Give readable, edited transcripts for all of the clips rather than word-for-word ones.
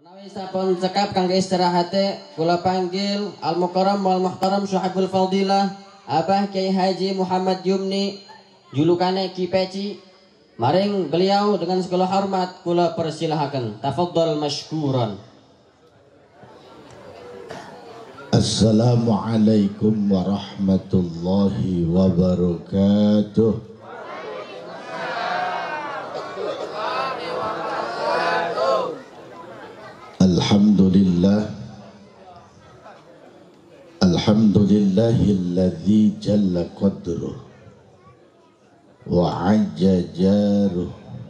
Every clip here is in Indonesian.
Menawi sampun cekap kangge istirahate, kula panggil Al Mukarram wal Muhtaram Syuhibul Fadilah Abah Kyai Haji Muhammad Yumni julukane Ki Peci. Maring beliau dengan segala hormat kula persilahaken. Tafadhal mashkuran. Assalamualaikum warahmatullahi wabarakatuh. Alhamdulillahilladzi jalla qadruh wa ajja jaruh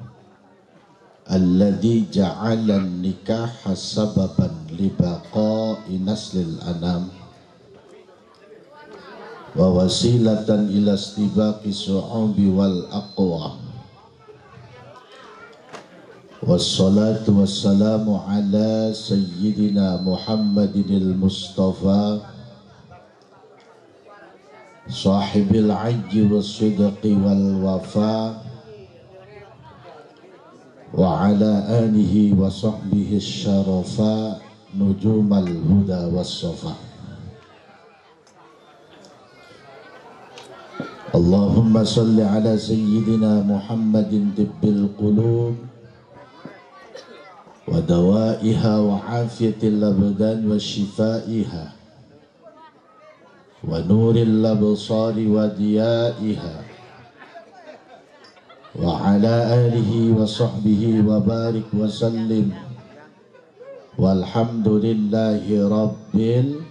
alladzi ja'ala nikaha sababan libaqa'i naslil anam wa wasilatan ila istibaqi su'ubi wal aqwam. Wassalatu wassalamu ala sayyidina Muhammadinil Mustafa sahibil ajji wassidqi wal wafa wa ala alihi wa sahbihi syarafa nujumal huda wassafa. Allahumma salli ala sayyidina Muhammadin tibbil qulub wa dawaiha wa afiyatil abdan wa shifaiha wa nuril absari wa diyaiha wa ala alihi wa sahbihi wa barik wa sallim walhamdulillahi rabbil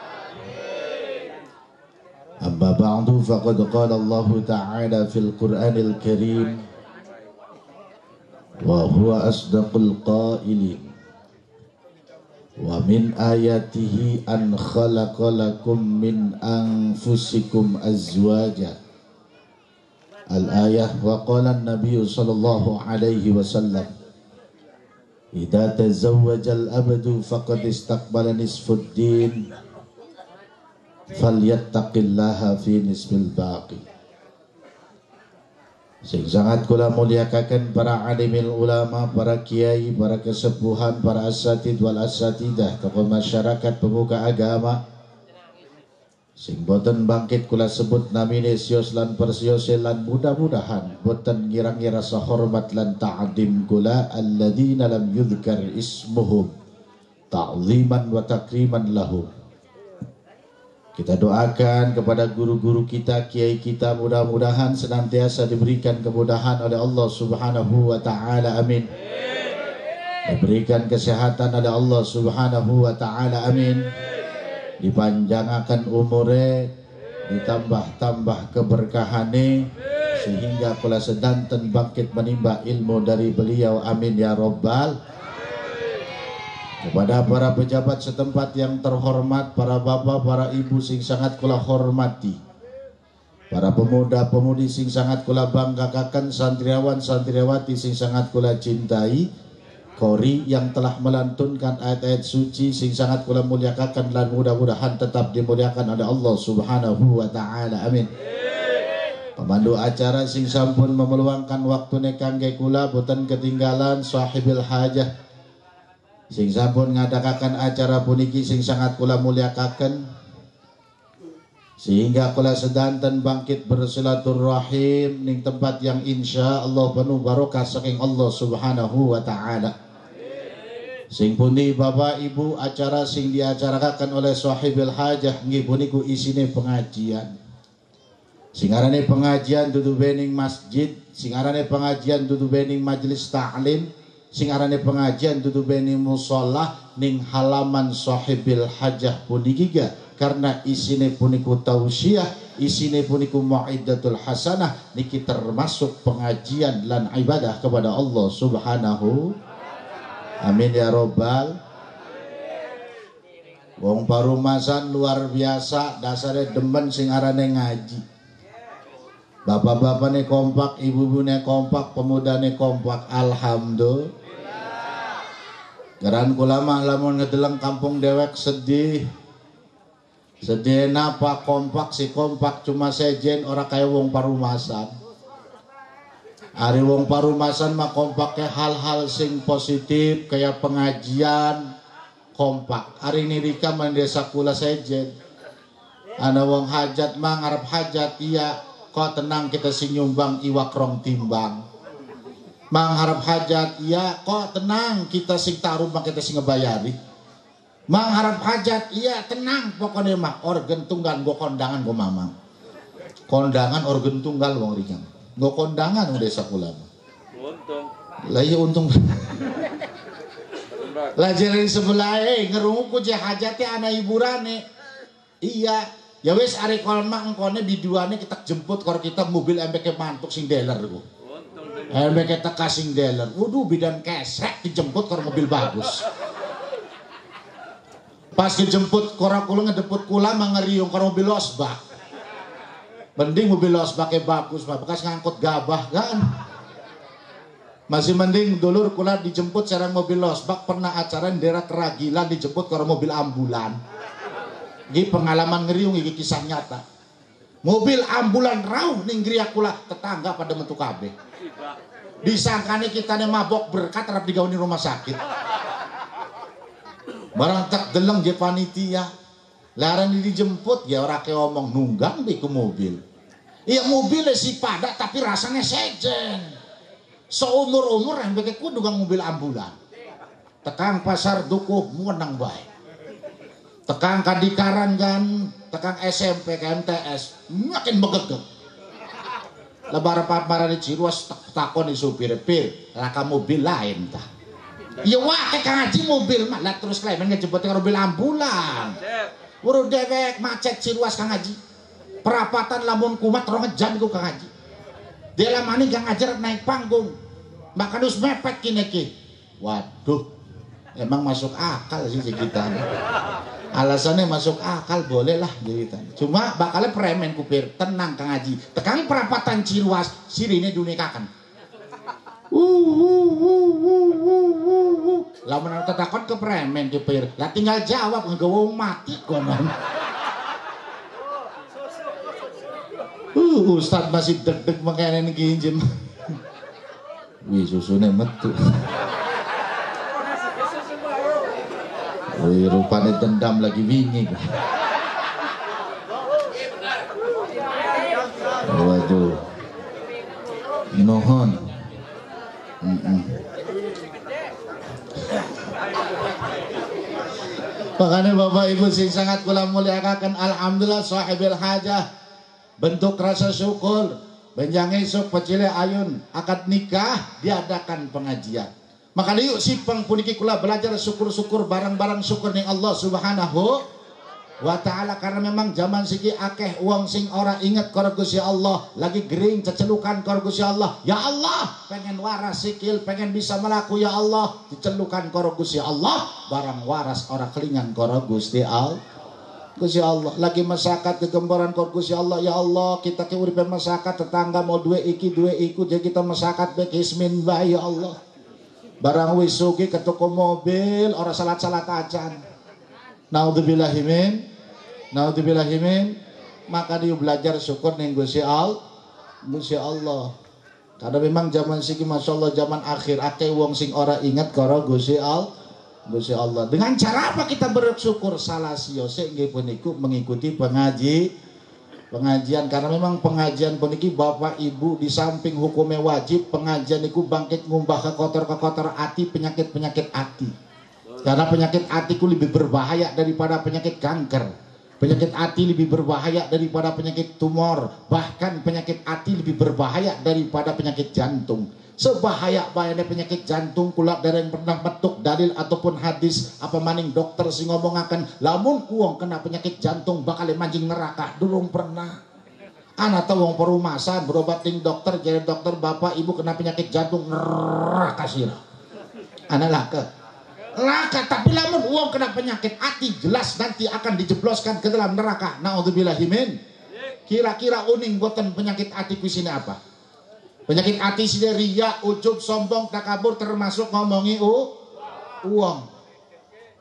amma ba'du. Faqad qala Allah ta'ala fil Qur'anil Karim wa huwa asdaqul qailin wa min ayatihi an khalaqa lakum min anfusikum azwaja al-ayah. Wa qala an-nabiy sallallahu alaihi wasallam idza tazawwaja al-abdu faqad istaqbala nisfuddin falyattaqillaha fi nisfil baqi. Sing sangat kula muliakaken para alimil ulama, para kiai, para kesepuhan, para asatid wal asatidah, tokoh masyarakat, pemuka agama. Sing boten bangkit kula sebut namine sios lan persiose lan mudah-mudahan boten ngira-ngira sahormat lan ta'dim kula alladzina lam yudhkar ismuhum ta'ziman wa takriman lahum. Kita doakan kepada guru-guru kita, kiai kita, mudah-mudahan senantiasa diberikan kemudahan oleh Allah Subhanahu wa ta'ala, amin. Diberikan kesehatan oleh Allah Subhanahu wa ta'ala, amin. Dipanjangkan umure, ditambah-tambah keberkahane, sehingga kula sedanten bangkit menimba ilmu dari beliau, amin ya rabbal. Kepada para pejabat setempat yang terhormat, para bapak, para ibu sing sangat kula hormati, para pemuda-pemudi sing sangat kula banggakan, santriawan santriawati sing sangat kula cintai, kori yang telah melantunkan ayat-ayat suci sing sangat kula muliakan dan mudah-mudahan tetap dimuliakan oleh Allah Subhanahu wa ta'ala, amin. Pemandu acara sing sampun memeluangkan waktune kangge kula boten ketinggalan sahibil hajah sing sampun ngadakaken acara puniki sing sangat kula muliakaken, sehingga kula sedanten bangkit bersilaturahim ning tempat yang insya Allah penuh barokah saking Allah Subhanahu wa ta'ala. Sing pundi bapak ibu acara sing diacarakaken oleh sahibil hajah nggih puniku isine pengajian. Singarane pengajian dudu bening masjid, singarane pengajian dudu bening majelis ta'lim, singarane pengajian dudu beni musholah ning halaman sahibil hajah punikiga, karena isine puniku tausiah, isine puniku mu'idatul hasanah, niki termasuk pengajian lan ibadah kepada Allah Subhanahu, amin ya robbal. Wong parumasan luar biasa, dasare demen singarane ngaji. Bapak-bapaknya kompak, ibu-ibunya kompak, pemudanya kompak, alhamdulillah. Geran kulama lamun ngedeleng kampung dewek sedih. Sedih napa kompak si kompak cuma sejen ora kaya wong parumasan. Ari wong parumasan mah kompaknya hal-hal sing positif kayak pengajian kompak. Ari nirika mendesa kula sejen. Ana wong hajat mah ngarep hajat iya kok tenang kita sing nyumbang iwak rong timbang. Mangharap hajat iya kok tenang kita sing taruh mah kita sing ngebayari. Mangharap hajat iya tenang pokoknya mah organ tunggal go kondangan go mamang. Kondangan organ tunggal wong ringan. Go kondangan desa kula. Untung. Lah iya untung. Lah jalan sebelah ngerungu ku je hajate ana hiburane. Iya, ya wis ari kolma engkone biduane kita jemput karo kita mobil MBK mantuk sing dealer ku. MBK teka sing dealer. Waduh bidan kesek dijemput karo mobil bagus. Pas dijemput karo kula ngedeput kula mangeriung karo mobil losbak. Mending mobil losbaknya bagus, bekas ngangkut gabah kan. Masih mending dulur kula dijemput sareng mobil losbak pernah acara di daerah Keragilan dijemput karo mobil ambulan. Ini pengalaman ngeriung ini kisah nyata. Mobil ambulan rauh ning griya kula tetangga pada metu kabeh. Disangkane kitane mabok berkat arep digaweni rumah sakit. Barang tak deleng je panitia. Larang dijemput ya ora ke omong nunggang di ke mobil. Iya mobilnya si padat tapi rasanya sejen. Seumur-umur yang begitu nunggang mobil ambulan. Tekang pasar dukuh menang baik. Tekang kadikaran kan, tekang SMP ke MTS makin begegek. Lebar apa-apa di Ciruas takon di supir pir, laka mobil lain tah. Iya wah Kang Haji mobil mah lah terus lain ngejemput ke mobil ambulan. Wuru dewek macet Ciruas Kang Haji. Perapatan lamun kumat 2 jam iku Kang Haji. Dia lamani Kang Haji naik panggung. Makan us mepet kini ki. Waduh. Emang masuk akal sih kita. Alasannya masuk akal boleh lah gitu. Cuma bakalnya premen kupir. Tenang Kang Haji. Tekang perapatan Ciruas sirine dunikakan. Lamun ana takon ke premen kupir. Lah tinggal jawab nggawa mati konon. Ustad masih deg-deg makanya ini jem. Wih susune metu. Wih rupanya dendam lagi wingi. Waduh. Nohon. Makanya Bapak Ibu sing sangat kula muliakan, alhamdulillah sahibil hajah. Bentuk rasa syukur benjang esok pecile ayun akad nikah diadakan pengajian. Maka yuk sipeng puniki kula belajar syukur-syukur barang-barang syukur ning Allah Subhanahu wa taala karena memang zaman siki akeh wong sing ora inget karo Gusti Allah, lagi gering cecelukan karo Gusti Allah. Ya Allah, pengen waras sikil, pengen bisa melaku ya Allah, dicelukan karo Gusti Allah, barang waras ora kelingan karo Gusti Allah. Gusti Allah lagi masyarakat kegembaran kor Gusti Allah. Ya Allah kita ke uripe masyarakat tetangga mau dua iki jadi kita masyarakat bek ismin bae ya Allah. Barang wisugi ke toko mobil orang salat-salat ajan. Naudzubillahimin. Maka dia belajar syukur ning Gusti Allah. Karena memang zaman siki masyaallah zaman akhir akeh wong sing ora ingat karo Gusti Allah. Dengan cara apa kita bersyukur? Salah siose nggih puniku mengikuti pengajian karena memang pengajian puniki Bapak Ibu di samping hukumnya wajib, pengajian niku bangkit ngumbah ke kotor hati, penyakit hati. Karena penyakit hatiku lebih berbahaya daripada penyakit kanker. Penyakit hati lebih berbahaya daripada penyakit tumor. Bahkan penyakit hati lebih berbahaya daripada penyakit jantung. Sebahaya-bahayanya penyakit jantung kula dereng pernah metuk dalil ataupun hadis apa maning dokter sing ngomongaken lamun wong kena penyakit jantung bakal manjing neraka durung pernah. Ana tau wong perumasan berobat ning dokter jadi dokter bapak ibu kena penyakit jantung neraka sira. Ana laka tapi lamun wong kena penyakit hati jelas nanti akan dijebloskan ke dalam neraka. Naudzubillahimin. Kira-kira uning boten penyakit hati ku sini apa? Penyakit hati sini riya, ujub, sombong, takabur termasuk ngomongi uang.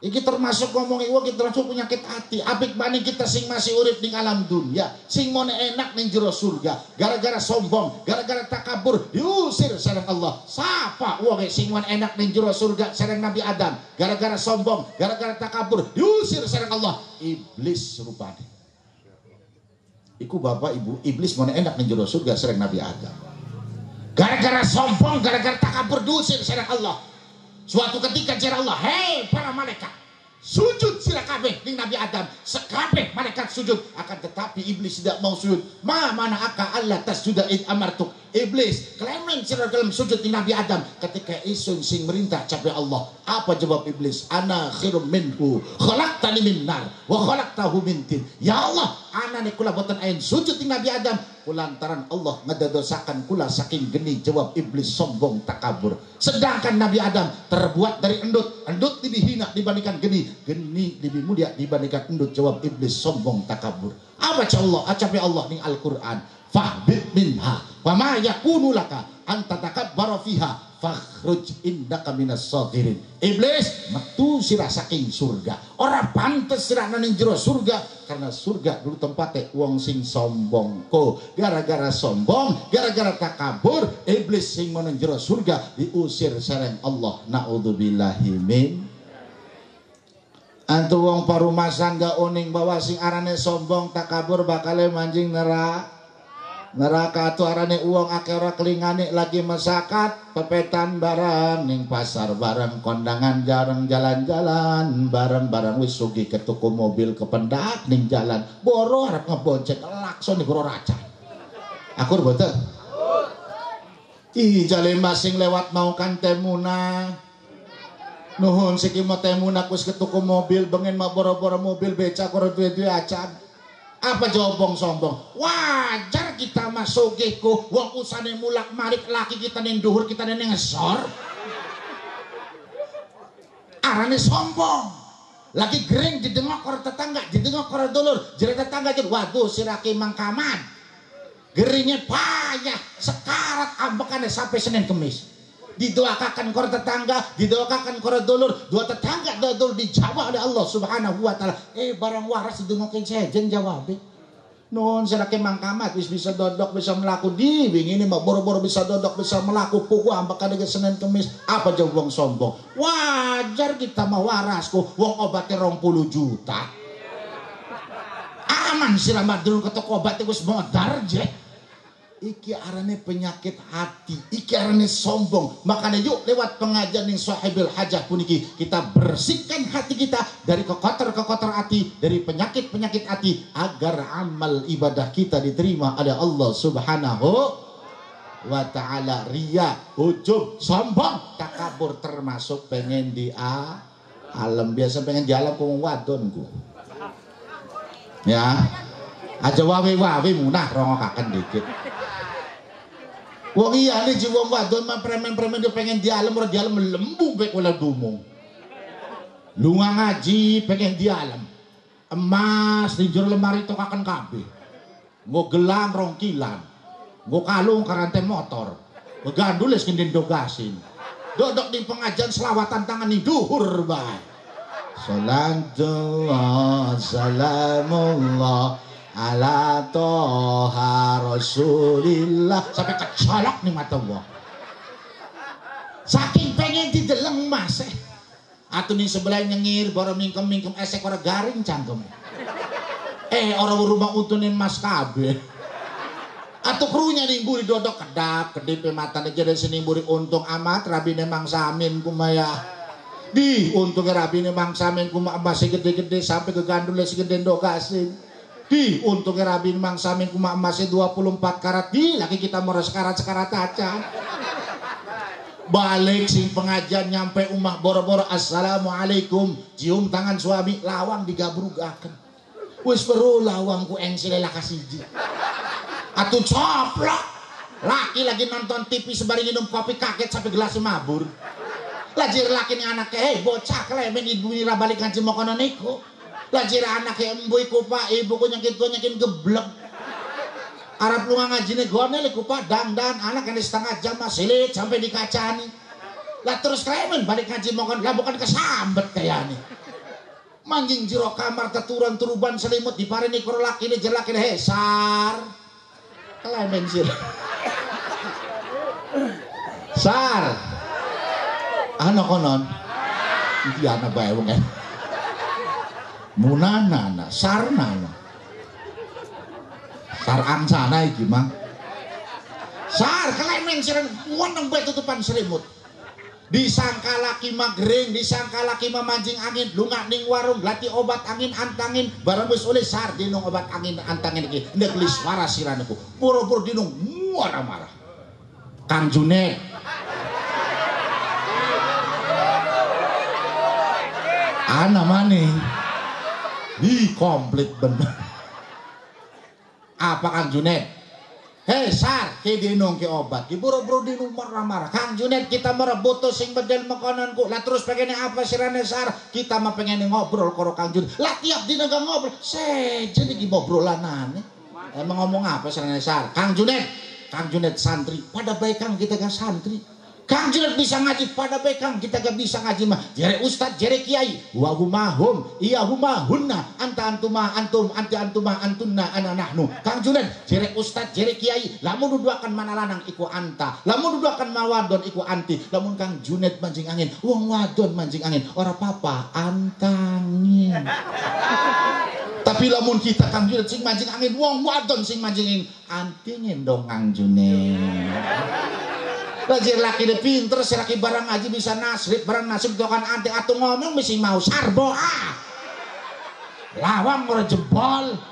Iki termasuk ngomongi wong iki termasuk penyakit hati. Apik bani kita sing masih urip ning alam dunia, sing mau enak ning jero surga, gara-gara sombong, gara-gara takabur diusir sareng Allah. Sapa wong sing mau enak ning jero surga sareng Nabi Adam, gara-gara sombong, gara-gara takabur diusir sareng Allah? Iblis rupane. Iku bapak ibu, iblis mau enak ning jero surga sareng Nabi Adam. Gara-gara sombong, gara-gara takabur diusir sareng Allah. Suatu ketika jera Allah, hei para malaikat, sujud sira kabeh ning Nabi Adam. Sekabeh malaikat sujud, akan tetapi iblis tidak mau sujud. Mana aka Allah tasjuda id amartuk. Iblis klemen sira dalam sujud ning Nabi Adam ketika isun sing merintah capai Allah. Apa jawab iblis? Ana khairum minhu, khalaqtani min nar wa khalaqtahu min tin. Ya Allah, ana ne kula boten ayen sujud ning Nabi Adam kulantaran Allah ngadadosakan kula saking geni. Jawab iblis sombong takabur. Sedangkan Nabi Adam terbuat dari endut, endut lebih hina dibandingkan geni, geni lebih mulia dibandingkan endut. Jawab iblis sombong takabur. Apa Allah? Acapi Allah ning Al-Qur'an, fahbit minha wa ma yakunu laka an tatakabbara fiha fakhruj innaka minas sagirin. Iblis metu sirah saking surga. Ora pantes sirah ning jero surga karena surga dulu tempatnya wong sing sombong. Ko gara-gara sombong, gara-gara takabur, iblis sing mau ning jero surga diusir sareng Allah. Naudzubillahi min. Antu wong parumasan gak uning bahwa sing arane sombong takabur bakale manjing neraka tu arane uang akeh ora kelingane lagi masakat pepetan barang ning pasar bareng kondangan jarang jalan-jalan bareng-bareng wis sugih ke tuku mobil kependak ning jalan boro arep ngebonceng lakson di goro raca akur boten ih jale masing lewat mau kan temuna nuhun siki mau temuna wis ke tuku mobil bengen mau boro-boro mobil beca karo duwe-duwe acan. Apa jawab sombong? Wajar kita masuk ku wong usane mulak malik laki kita ning dhuwur kita ning ngesor. Arane sombong. Lagi gering didengok karo tetangga, didengok karo dulur, jere tetangga jen waduh sirake mangkaman. Geringnya payah, sekarat ambekane sampai Senin Kemis. Didoakan karo tetangga, didoakan karo dulur, dua tetangga dulur dijawab oleh Allah Subhanahu wa taala. Barang waras didengokin sejen jawab. Non serake mangkamat wis bisa dodok bisa melaku di ini mah boro-boro bisa dodok bisa melaku puku ambekane Senin Kemis. Apa jawab wong sombong? Wajar kita mah warasku wong obatnya 20 juta. Aman siramat dulu ke toko obat wis modar je. Iki arane penyakit hati, iki arane sombong. Makanya yuk lewat pengajian yang Sahibul Hajah puniki kita bersihkan hati kita dari kekotor-kekotor hati, dari penyakit-penyakit hati agar amal ibadah kita diterima oleh Allah Subhanahu wa taala. Ria, ujub, sombong, takabur termasuk pengen di alam. Biasa pengen jalan ku wadonku. Ya. Aja wawe-wawe munah rongokaken dikit. Wong iya nih jiwa wadon mah premen-premen dia pengen di alam ora di alam lembu bek wala dumung. Lunga ngaji pengen di alam. Emas di jero lemari tokaken kabeh. Nggo gelang rongkilan. Nggo kalung karante motor. Begandul wis kendendo gasin. Dodok di pengajian selawatan tangan ning dhuwur bae. Salatullah salamullah ala toha rasulillah sampai kecolok nih mata gua saking pengen dideleng mas atuh nih sebelah nyengir baru mingkem esek orang garing cangkem orang rumah utuhin mas kabeh atuh krunya nih buri dodok kedap kedip matanya jadi sini buri untung amat rabine mangsamin kumaya di untungnya rabine mangsamin kumaya masih gede-gede sampai ke gandulnya segede dogasin di untungnya rabin mangsamin kuma emasnya 24 karat di lagi kita mau sekarat-sekarat aja balik sing pengajian nyampe umah boro-boro assalamualaikum cium tangan suami lawang digabrugaken wis perlu lawang ku engsile lakasiji atuh coplok laki lagi nonton TV sebari minum kopi kaget sampai gelasnya mabur lajir laki nih anaknya bocah klemen ibu ini balik ngaji mau kono niku lajir anak yang embu iku pak ibu ku nyakin geblek Arab lu ngaji nih gone liku pak dandan anak yang setengah jam masih lihat sampai dikacani lah terus klemen balik ngaji mau lah bukan kesambet kayak nih Manjing jero kamar teturan turuban selimut diparini karo lakine jer lakine he sar. Kelemen sir. Sar. Ana konon. Iki ana bae wong e. Munana sarnana. Sar angsana iki mah. Sar kelemen sir woneng bae tutupan selimut. Disangka laki magering, disangka laki memancing angin, lunga ning warung lati obat angin antangin, barang wis oleh sar dinung obat angin antangin iki ndek lis suara siraneku. Pura-pura dinung marah-marah. Kang Junet. Ana maning. Ih komplit bener. Apa Kang Junet? Hei sar, ki dinung ki obat, ki buru-buru dinung marah-marah. Kang Junet kita merebut sing bedel makananku. Lah terus pengen apa sirane sar? Kita mah pengen ngobrol karo Kang Junet. Lah tiap dina gak ngobrol. Sejen iki ngobrolanane. Emang ngomong apa sirane sar? Kang Junet santri. Pada baik Kang kita gak santri. Kang Junet bisa ngaji, pada baik Kang kita gak bisa ngaji mah. Jere ustad, jere kiai. Wa humahum, iya humahunna. Anta antuma antum, anti antuma antunna ana nahnu. Kang Junet, jere ustad, jere kiai. Lamun duduakan mana lanang iku anta. Lamun duduakan mawadon iku anti. Lamun Kang Junet mancing angin, wong wadon mancing angin. Ora apa-apa, antangin. Tapi lamun kita Kang Junet sing mancing angin, wong wadon sing mancing angin, antingin dong Kang Junet. Bajir laki de pinter, si laki barang ngaji bisa nasrib, barang nasrib itu kan anti atuh ngomong mesti mau sarbo ah. Lawang ora jebol.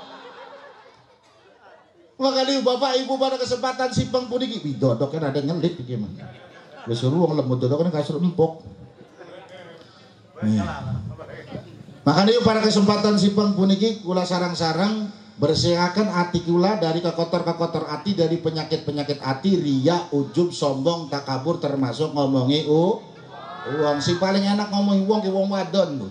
Makanya bapak ibu pada kesempatan simpang puniki bidodoknya ada ngelit iki mah. Wis suruh wong lemut dodoknya kasur empuk. Makanya pada kesempatan simpang puniki kula sarang-sarang bersihkan hati kula dari kekotor-kekotor hati, dari penyakit-penyakit hati, riya, ujub, sombong, takabur, termasuk ngomongi uang. Si paling enak ngomongi uang ki wong wadon.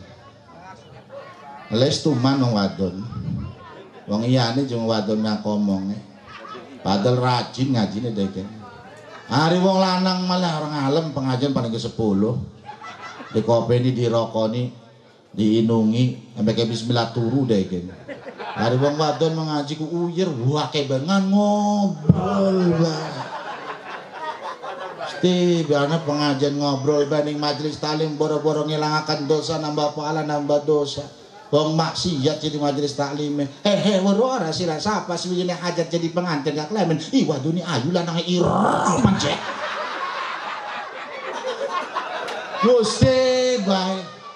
Les tuman wong wadon. Wong iyane jeung wadon mak ngomong. Padahal rajin ngajine dek. Hari wong lanang malah orang alim pengajian paling ke-10. Dikopeni, dirokoni, diinungi, sampai ke bismillah turu dek. Hari wong wadon mengaji ku uyir, wah kebengan ngobrol banget. Pasti biarnya pengajian ngobrol banding majelis talim boro-boro ngilangakan dosa, nambah pahala nambah dosa. Wong maksiat jadi majelis taklim. Woro ora sira sapa suwine hajat jadi pengantin gak klemen. Ih wadune ayu lanange ireng mancek. Gusti bae.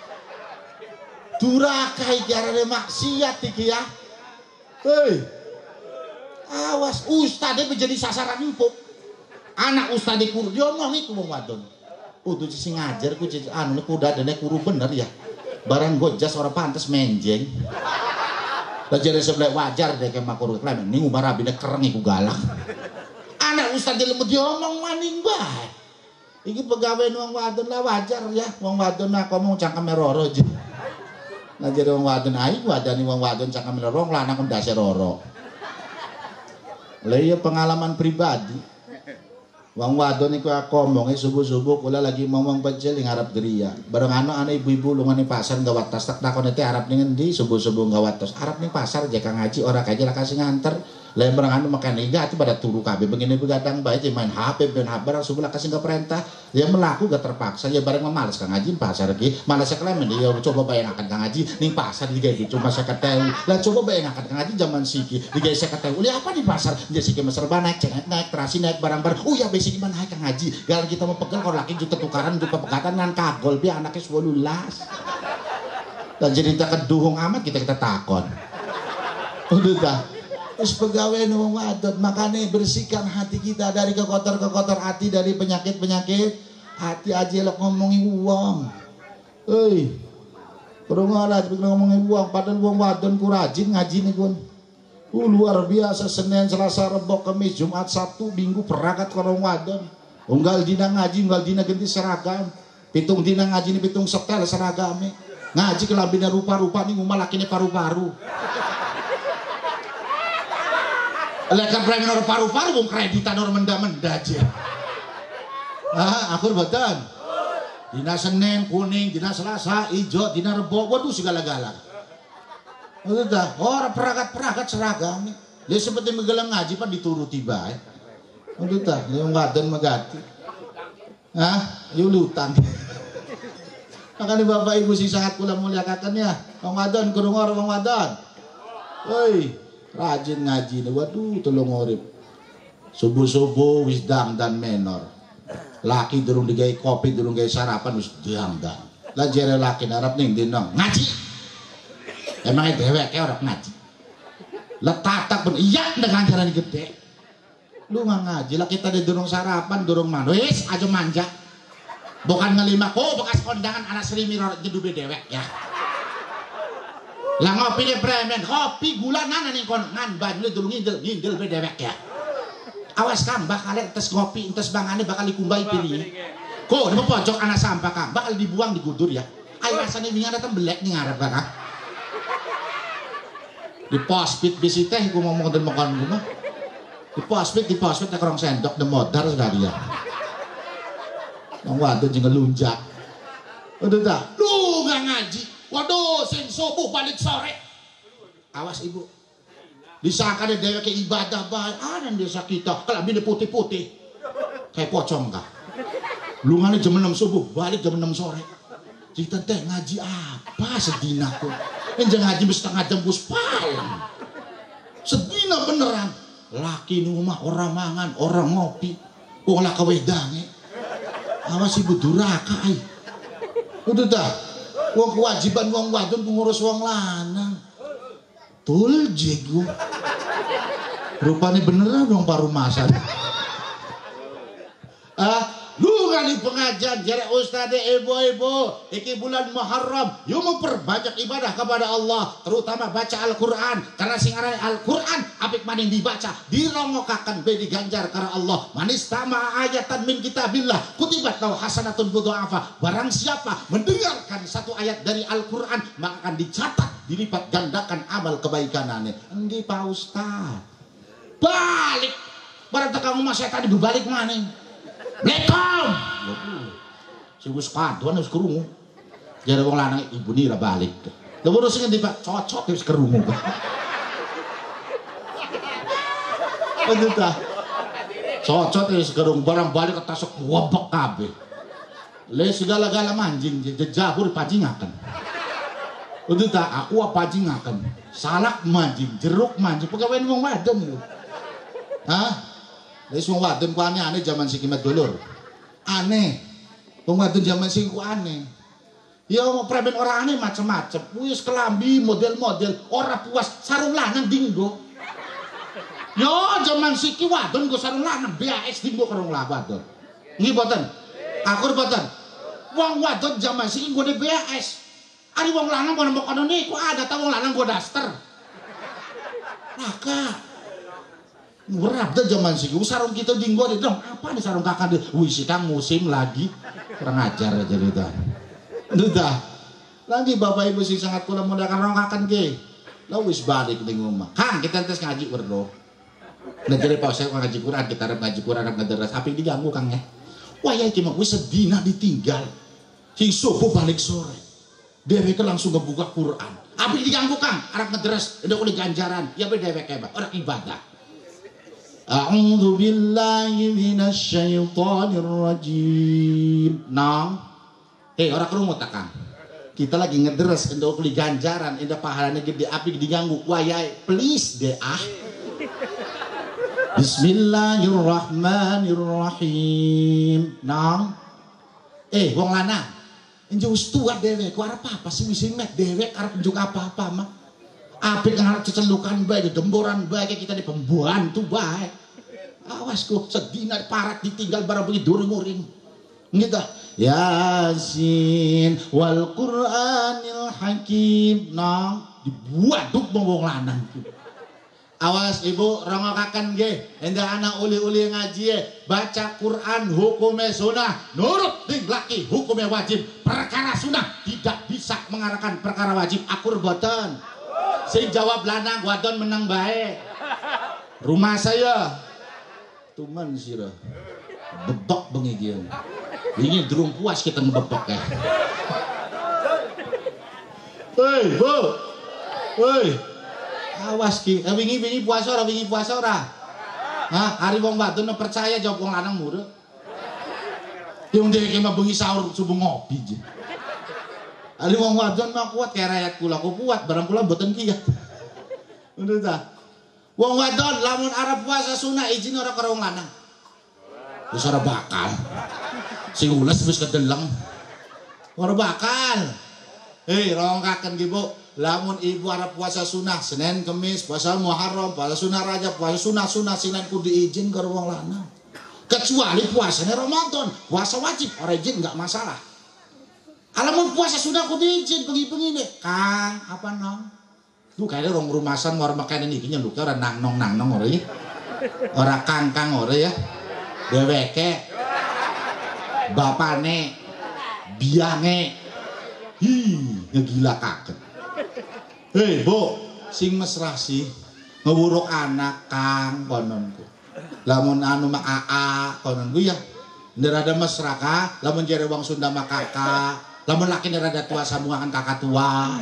Duraka iki arane maksiat iki ya. Hei, awas ustadnya menjadi sasaran empuk. Anak ustadnya kuru diomongi ku wong wadon. Kudu sing ngajar ku anu kuda dene kuru bener ya. Barang gojas ora pantes menjeng. Lah jare sebelah wajar dek mak kuru klemen ning umar abine kereng iku galak. Anak ustadnya lemut diomong maning bae. Iki pegawe wong wadon lah wajar ya. Wong wadon nak ngomong cangkeme roro je. Nah jadi wong wadon ayu wadani wong wadon cangkem lorong lanang ndase roro. Lah iya pengalaman pribadi. Wong wadon iku aku omonge subuh-subuh kula lagi ngomong pecel ing arep geria. Bareng ana ibu-ibu lunga ning pasar gawat tas tak takone teh arep ning endi subuh-subuh gawat tas. Arep ning pasar jeka ngaji ora kaje lah kasih nganter. Lah bareng anu makan iga ati pada turu kabeh begini begadang bae main HP ben bareng subuh kasih ke perintah. Ya melaku gak terpaksa ya bareng males Kang ngaji pasar iki. Malas sekelemen ya coba bayangaken Kang ngaji ning pasar digawe cuma 50.000. Lah coba bayangaken Kang ngaji zaman siki digawe 50.000. Li apa di pasar? Dia siki serba naik cengek naik terasi naik barang-barang. Oh ya besi gimana Kang ngaji? Galang kita mau pegel kalau laki juta tukaran juta pegatan ngan kagol bi anaknya 18. Dan jadi kita keduhung amat kita takon. Udah dah. Terus pegawai wong wadon makanya bersihkan hati kita dari kekotor-kekotor hati, dari penyakit-penyakit hati aja lo ngomongi uang. Hei, perungalah ngomongin uang padahal wong wadon ku rajin ngaji nih kun. Luar biasa Senin, Selasa, Rebo, Kamis, Jumat, Sabtu, Minggu perangkat korong wadon. Unggal dina ngaji, unggal dina ganti seragam. Pitung dina ngaji nih pitung setel seragame. Ngaji kelambina rupa-rupa nih umal lakine paru-paru. Lekan premen orang paru-paru wong kreditan orang menda-menda aja. Ah, akur boten. Dina Senin kuning, dina Selasa ijo, dina Rebo, waduh segala-gala. Udah, orang peragat-peragat seragam. Dia seperti megelang ngaji pan dituruti bae. Udah, yang ngadan megati. Hah, yuk lutang. Makanya Bapak Ibu sing sangat kula muliakan ya. Wong wadon kurung ora wong wadon. Woi, rajin ngaji nih. Waduh, tolong urip. Subuh-subuh wis dan menor. Laki durung digawe kopi, durung gawe sarapan wis dangdan. Lah jere laki arep ning dino ngaji. Emangnya dheweke ora ngaji. Lah tatak ben iya ndang ganjaran gede. Lu nggak ngaji lah kita di durung sarapan, durung mangan. Wis aja manja. Bukan ngelima ko bekas kondangan anak Sri Miror jedube dewek ya. Lah ngopi de premen, kopi gula nana ning kon ngan banyu durung ngindel be dewek ya. Awas kambah kalian tes ngopi, tes bangane bakal dikumbai pilih. Ko di pojok anak sampah kang bakal dibuang di gudur ya. Ayo rasane wingi ada tembelek ning ngarep kan. Di pospit bisi teh ku ngomong den makan ku mah. Di pospit nek orang sendok de modar sekali ya. Nang wadon jeung ngelunjak. Udah dah, lu nggak ngaji. Waduh, sing subuh balik sore. Awas ibu. Disangka deh dewe ke ibadah bae. Anan desa kita kelambine putih-putih. Kayak pocong kah? Lu ngane jam 6 subuh, balik jam 6 sore. Kita teh ngaji apa sedina ku. Enjang ngaji setengah jam bus paling. Sedina beneran. Laki nu mah orang mangan, orang ngopi. Wong lah kawedange. Awas ibu duraka ay. Udah dah. Wong kewajiban wong wadon ngurus wong lanang. Tuljig gua. Rupanya beneran dong parumasan. Lu kali pengajian jere ustadz ibu-ibu iki bulan Muharram yuk memperbanyak ibadah kepada Allah terutama baca Al-Quran karena singaran Al-Quran apik maning dibaca dirongokakan be diganjar karena Allah manis tama ayatan min kitabillah kutibat lahu hasanatun budha'afa barang siapa mendengarkan satu ayat dari Al-Quran maka akan dicatat dilipat gandakan amal kebaikanannya. Enggi Pak Ustaz balik barang teka rumah saya tadi berbalik mana Lekom. Si wis kaduan wis krungu. Jare wong lanang ibu nira balik. Lha urus sing endi Pak? Cocok wis krungu. Aduh ta. Cocok wis krungu barang balik ketasuk wobok kabeh. Le segala-gala manjing jejabur panjingaken. Aduh ta aku panjingaken. Salak manjing, jeruk manjing, pegawean wong wadon lho. Hah? Wis wong wadon ku aneh zaman sikimat dulur. Aneh. Wong wadon zaman sing ku aneh. Ya premen ora aneh macem-macem. Wis kelambi model-model ora puas sarung lanang dinggo. Yo zaman siki wadon ku sarung lanang BAS dinggo karo wong wadon. Nggih boten. Akur boten. Wong wadon zaman siki nggone BAS. Ari wong lanang kono niku ada ta wong lanang go daster. Maka murah dah zaman sih, sarung kita dinggo dong. Apa nih sarung kakak deh? Wih si Kang musim lagi, kurang ajar aja udah. Udah, lagi bapak ibu sih sangat kurang mudakan rongkakan ke. Lalu wis balik di rumah. Kang kita tes ngaji berdoa. Negeri pak saya ngaji Quran kita harap ngaji Quran harap ngederas. Tapi diganggu Kang ya. Wah ya cuma wis sedina ditinggal. Si subuh balik sore. Dewek langsung ngebuka Quran. Tapi diganggu Kang harap ngederas. Udah oleh ganjaran. Ya berdewek hebat. Orang ibadah. A'udzu billahi minasy syaithanir rajim. Nang. Ora krungu ta Kang. Kita lagi ngederes endok beli ganjaran, endah pahalanya gede api diganggu. Wayai please deh ah. Bismillahirrahmanirrahim. Nang. Wong lanang. Enjo wis tua dewek, ku arep apa sih wis met dewek arep njuk apa-apa mah. Apik ngarep cecelukan bae, demboran bae kita di pembantu bae. Awas ku sedina parat ditinggal barang begitu durung-uring. Gitu. Yasin wal Qur'anil Hakim. Nang dibuaduk wong lanang. Awas ibu rongokaken nggih, endah anak uli-uli ngaji baca Quran hukumnya sunnah, nurut ning laki hukumnya wajib. Perkara sunnah tidak bisa mengarahkan perkara wajib. Akur boten. Sing jawab lanang wadon menang baik. Rumah saya tuman sira bebek bengi kieu. Ini durung puas kita ngebebek ya. Hei, Bu. Hei. Awas ki, wingi puasa ora? Hah, hari wong wadon percaya jawab wong lanang muru. Yang dia mah bengi sahur subuh ngopi je. Hari wong wadon mah kuat kayak rakyat kula, aku kuat barang kula mboten kiat. Udah ta. Wong wadon lamun arep puasa sunah izin ora karo wong lanang. Wis ora bakal. Sing ules wis kedeleng. Ora bakal. Hei, rongkaken ki, Bu. Lamun ibu arep puasa sunah Senin Kemis, puasa Muharram, puasa sunah Rajab, puasa sunah sing lain kudu izin karo wong lanang. Kecuali puasanya Ramadan, puasa wajib ora izin enggak masalah. Alamun puasa sunah kudu izin bengi-bengi nih. Kang, apa nong? Duh kayaknya rong rumasan war makanan iki nyeluk ora nang-nong ora ya. Ora kang-kang ora ya. Dheweke bapane biange ngegilakaken. Hei, Bu, sing mesra sih ngewuruk anak Kang kononku. Lamun anu mah aa kononku ya. Nderada mesra ka, lamun jere wong Sunda mah kakak. Lamun laki nderada tua sambungan kakak tua.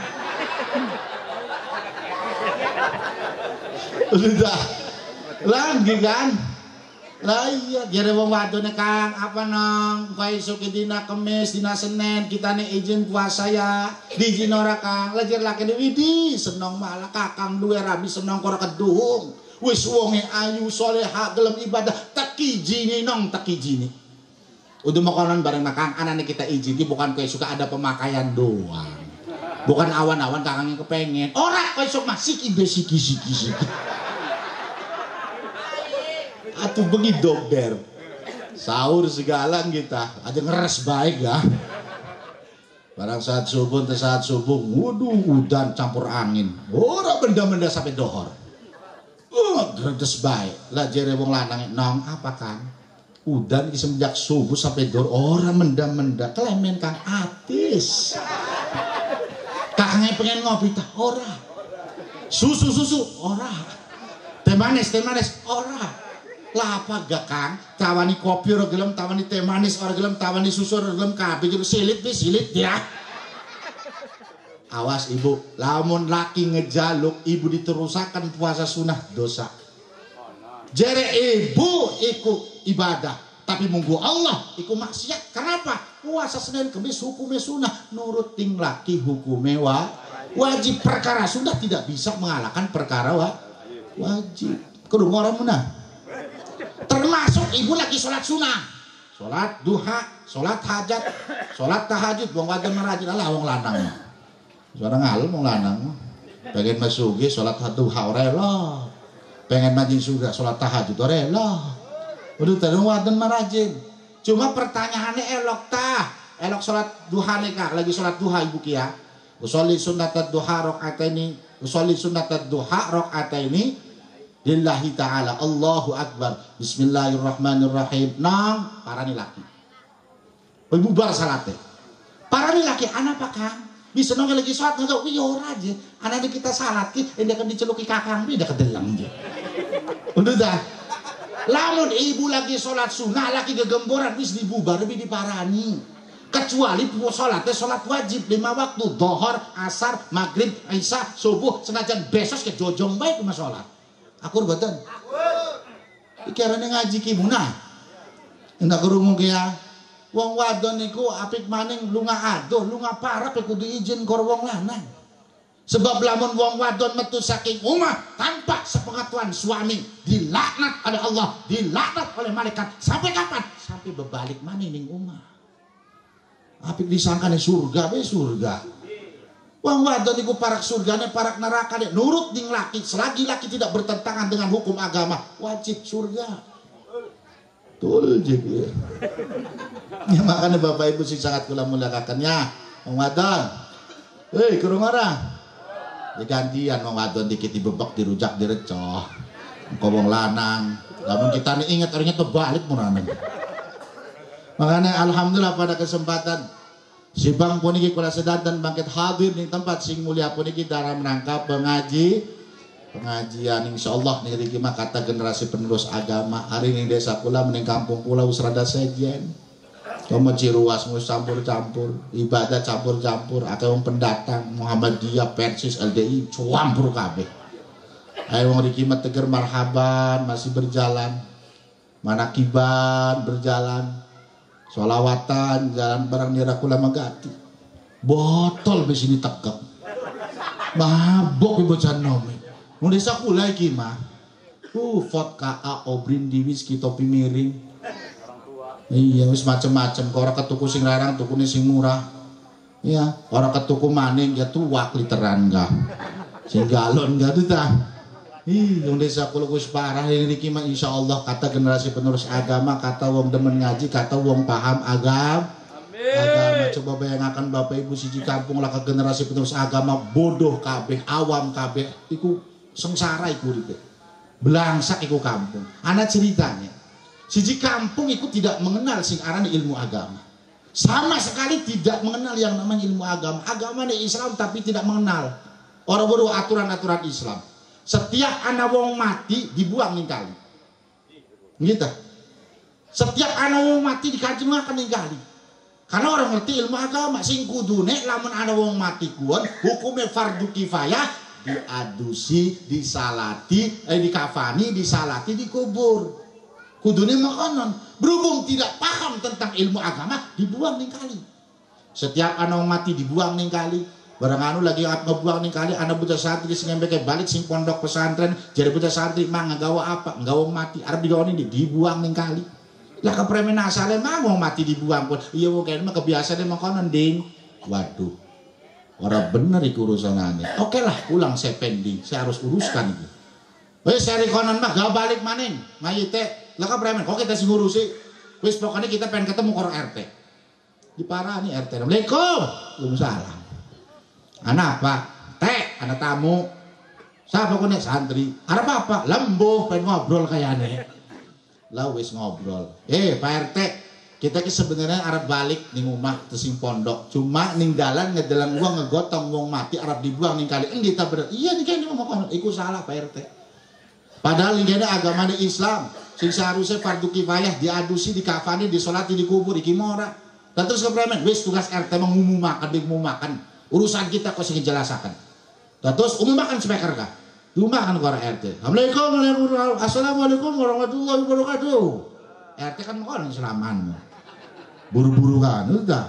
Udah. Lagi kan? Lah iya, jare wong wadone Kang, apa nong? Kowe esuk dina Kemis, dina Senin, kita nih izin puasa ya. Dijin ora Kang, lajar laki widi seneng malah Kakang duwe rabi seneng kora keduhung. Wis wonge ayu soleha gelem ibadah takijini nong takijini. Udah makanan bareng Kang, anane kita izin bukan kowe suka ada pemakaian doang. Bukan awan-awan Kakang yang kepengen. Ora kowe sok masih siki. Atuh bengi dober sahur segala kita aja ngeres baik ya. Barang saat subuh waduh udan campur angin ora benda-benda sampai dohor gredes baik lah jere wong lanang nong apa Kang udan semenjak subuh sampai dohor ora menda-menda klemen Kang atis Kang pengen ngopi tah ora susu ora teh manis ora lah apa gak Kang tawani kopi ora gelem tawani teh manis ora gelem tawani susu ora gelem kabeh silit ya. Awas Ibu lamun laki ngejaluk ibu diterusakan puasa sunah dosa. Jere ibu iku ibadah tapi munggu Allah iku maksiat. Kenapa? Puasa Senin Kemis hukumnya sunah nurut ting laki hukumnya wajib. Perkara sunah tidak bisa mengalahkan perkara wajib. Kudu orang munah. Termasuk ibu lagi sholat sunnah, sholat duha, sholat hajat, sholat tahajud, wong wadon merajin Allah wong lanang. Suara ngalun wong lanang. Pengen masugi sholat duha rela, pengen majin surga sholat tahajud rela. Udah tadi wadon merajin. Cuma pertanyaannya elok sholat duha nih Kak, lagi sholat duha ibu kia. Usolli sunnatat duha rakaataini, usolli sunnatat duha rakaataini. Lillahi ta'ala Allahu Akbar Bismillahirrahmanirrahim nang parani laki bubar salate parani laki anak apa Kang bisa nong lagi sholat nggak wih ora aja anak kita salat ki ini akan diceluki Kakang ini kedelang aja udah dah lamun ibu lagi sholat sunnah laki gegemboran wis dibubar lebih diparani kecuali sholatnya sholat wajib 5 waktu dohor asar maghrib isya subuh senajan besok ke jojong baik cuma sholat akur boten. Pikirannya ngaji ki munah. Ndak krungu ki ya. Wong wadon niku apik maning lunga adoh, lunga parah kudu izin karo wong lanang. Sebab lamun wong wadon metu saking omah tanpa sepengetahuan suami, dilaknat oleh Allah, dilaknat oleh malaikat. Sampai kapan? Sampai berbalik maning ning omah. Apik disangkane surga be surga. Wong wadon iku parak surgane parak neraka deh nurut ning laki selagi laki tidak bertentangan dengan hukum agama wajib surga. Betul jadi. Ya makanya Bapak Ibu sing sangat kula muliakannya wong wadon. Hei kurang ora. Digantian wong wadon dikit dibebek dirujak direcoh. Engko wong lanang. Lamun kita nih inget orangnya terbalik murane. Makanya alhamdulillah pada kesempatan si bang puniki kula sedanten bangkit hadir di tempat sing mulia puniki dalam rangka pengajian insyaallah niki mah kata generasi penerus agama hari ini desa kula mending kampung kula wis rada sejen Kamu ciruas mau campur-campur, ibadah campur-campur, atau wong pendatang Muhammadiyah, Persis, LDI campur kabeh. Ayo wong riki Teger marhaban masih berjalan, manakiban berjalan, sholawatan jalan barang nirakula magati. Botol besi ini tegak. Mabok ibu canomi. Mun desa kula iki mah. Vodka A obrin di whisky topi miring. Iya wis macem-macem kok ora ketuku sing larang tukune sing murah. Iya, ora ketuku maning ya tuwak literan enggak. Sing galon enggak tuh ta. Ih, wong desa kula wis parah niki mah insyaallah kata generasi penerus agama, kata wong demen ngaji, kata wong paham agama. Agama coba bayangkan Bapak Ibu siji kampung lah ke generasi penerus agama bodoh kabeh, awam kabeh, iku sengsara iku uripe. Belangsak iku kampung. Ana ceritanya. Siji kampung iku tidak mengenal sing aran ilmu agama. Sama sekali tidak mengenal yang namanya ilmu agama. Agama ni Islam tapi tidak mengenal. Orang-orang aturan-aturan Islam. Setiap anak wong mati dibuang ning kali. Gitu. Setiap anak wong mati dikajengake ning kali. Karena orang ngerti ilmu agama sing kudune lamun ana wong mati kuon hukumnya fardu kifayah diadusi, disalati, dikafani, disalati, dikubur. Kudune makanan. Berhubung tidak paham tentang ilmu agama dibuang ning kali. Setiap ana wong mati dibuang ning kali. Barang anu lagi ngebuang ning kali anak buta santri sing ngembeke balik sing pondok pesantren jadi buta santri mah nggawa apa? Nggawa mati arep digawani dibuang ning kali. Lah kepremen asale mah wong mati dibuang pun. Iya wong kene mah kebiasaan makanan ding. Waduh. Ora bener iku urusanane. Oke lah pulang saya pending. Saya harus uruskan itu. Wis seri konon mah gak balik maning. Mayite lah kepremen kok kita sing ngurusi. Wis pokoknya kita pengen ketemu karo RT. Diparani RT. Assalamualaikum. Waalaikumsalam. Anak apa? Teh, anak tamu. Siapa kone santri? Arep apa? Lembuh pengen ngobrol kayane. Lah wis ngobrol. Pak RT, kita ki sebenarnya arep balik ning omah tesing pondok. Cuma ning dalan ngedelang wong ngegotong wong mati arep dibuang ning kali. Kita bener. Iya nih kene ngomong kono. Iku salah Pak RT. Padahal ning kene agama Islam. Sing seharusnya fardu kifayah diadusi, dikafani, disolati, dikubur iki ora. Dan terus kepremen wis tugas RT mengumumaken makan. Urusan kita kok sing jelasaken. Dan terus umumaken speaker kah? Diumumkan ke RT. Assalamualaikum warahmatullahi wabarakatuh. RT kan mau orang selaman. Buru-buru kan, udah.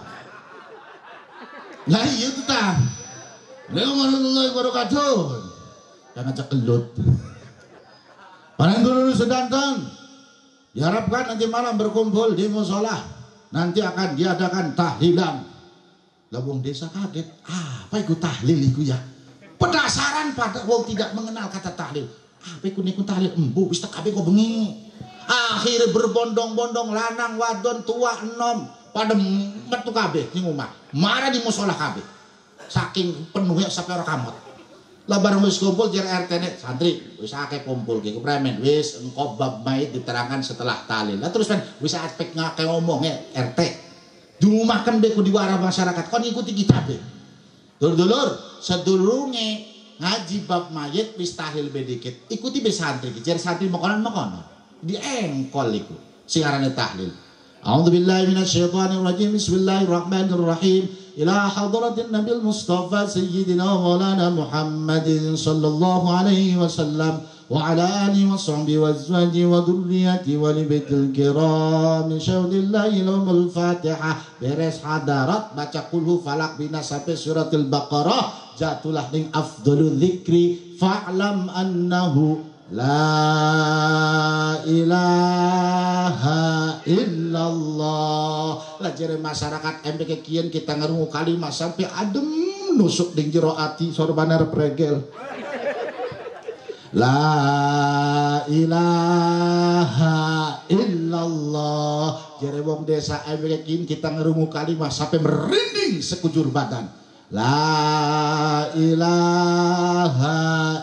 Lah iya itu tah. Assalamualaikum warahmatullahi wabarakatuh. Jangan cekelut. Panen dulu sedanten. Diharapkan nanti malam berkumpul di musola. Nanti akan diadakan tahlilan. Labung desa kaget. Apa itu tahlil itu ya? Penasaran pada wong tidak mengenal kata tahlil. Apa iku niku tahlil embu wis kabeh kok bengi. Akhirnya berbondong-bondong lanang wadon tua enom pada metu kabeh ning omah. Marah di mushola kabeh. Saking penuhnya sampai ora kamot. Lah bareng wis kumpul jar RT-ne santri wis akeh kumpul ki kepremen wis engko bab mayit diterangkan setelah tahlil. Lah terus kan wis aspek ngake ngomongnya RT. Diumumkan be ku diwara masyarakat kon ngikuti kita be. Dulur-dulur sedurunge ngaji bab mayit wis tahlil be dikit. Ikuti be santri ki jar santri makonan di engkol iku sing arane tahlil. A'udzubillahi minasyaitonir rajim. Bismillahirrahmanirrahim. Ila hadratin Nabil Mustafa Sayyidina Maulana Muhammadin sallallahu alaihi wasallam wa ala alihi wa sahbihi wa azwaji wa dhurriyyati wa li baitil kiram. Insyaallah lahumul Fatihah. Beres hadarat baca qul falaq bina sampai suratul Baqarah jatulah ning afdhalul dzikri fa'lam annahu la ilaha illallah. Lajare masyarakat MPK kian kita ngerungu kalimat sampai adem nusuk ding jero ati sorbana repregel. La ilaha illallah. Jare wong desa MPK kian kita ngerungu kalimat sampai merinding sekujur badan. La ilaha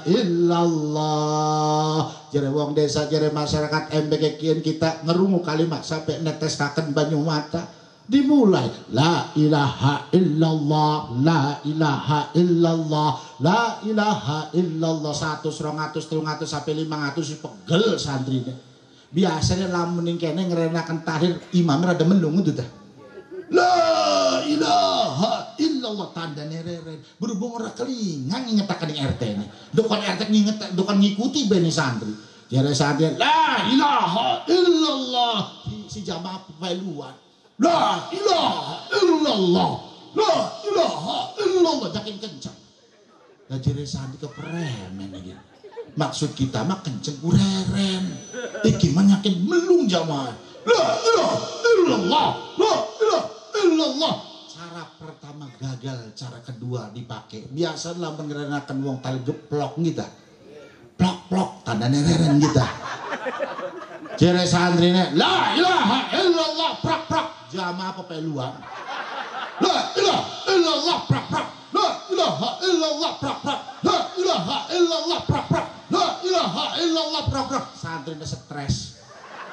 illallah. Jere wong desa jere masyarakat MPK kian kita ngerungu kalimat sampai netesaken banyu mata. Dimulai la ilaha illallah, la ilaha illallah, la ilaha illallah 100, 200, 300 sampai 500 pegel santrine. Biasanya lamun ning kene ngrenaken tahlil imam rada melung itu dah. La ilaha illallah tanda nereren. Berhubung orang kelingan ngetakan di RT ini. Dokon RT nginget, dokon ngikuti beni santri. Jare santri la ilaha illallah. Si jamaah peluan. La ilaha illallah. La ilaha illallah. Jakin kencang. Lah jare santri kepremen iki. Maksud kita mah kenceng ureren. Iki mah yakin melung jamaah. La ilaha illallah. La ilaha illallah. Cara pertama gagal, cara kedua dipakai. Biasa lah mengerenakan wong tali geplok kita. Plok-plok tanda nereren kita. Jere santrine la ilaha illallah prak-prak. Jamaah pepeluan. La ilaha illallah prak-prak. La ilaha illallah prak-prak. La ilaha illallah prak-prak. La ilaha illallah prak-prak. Santrine stres.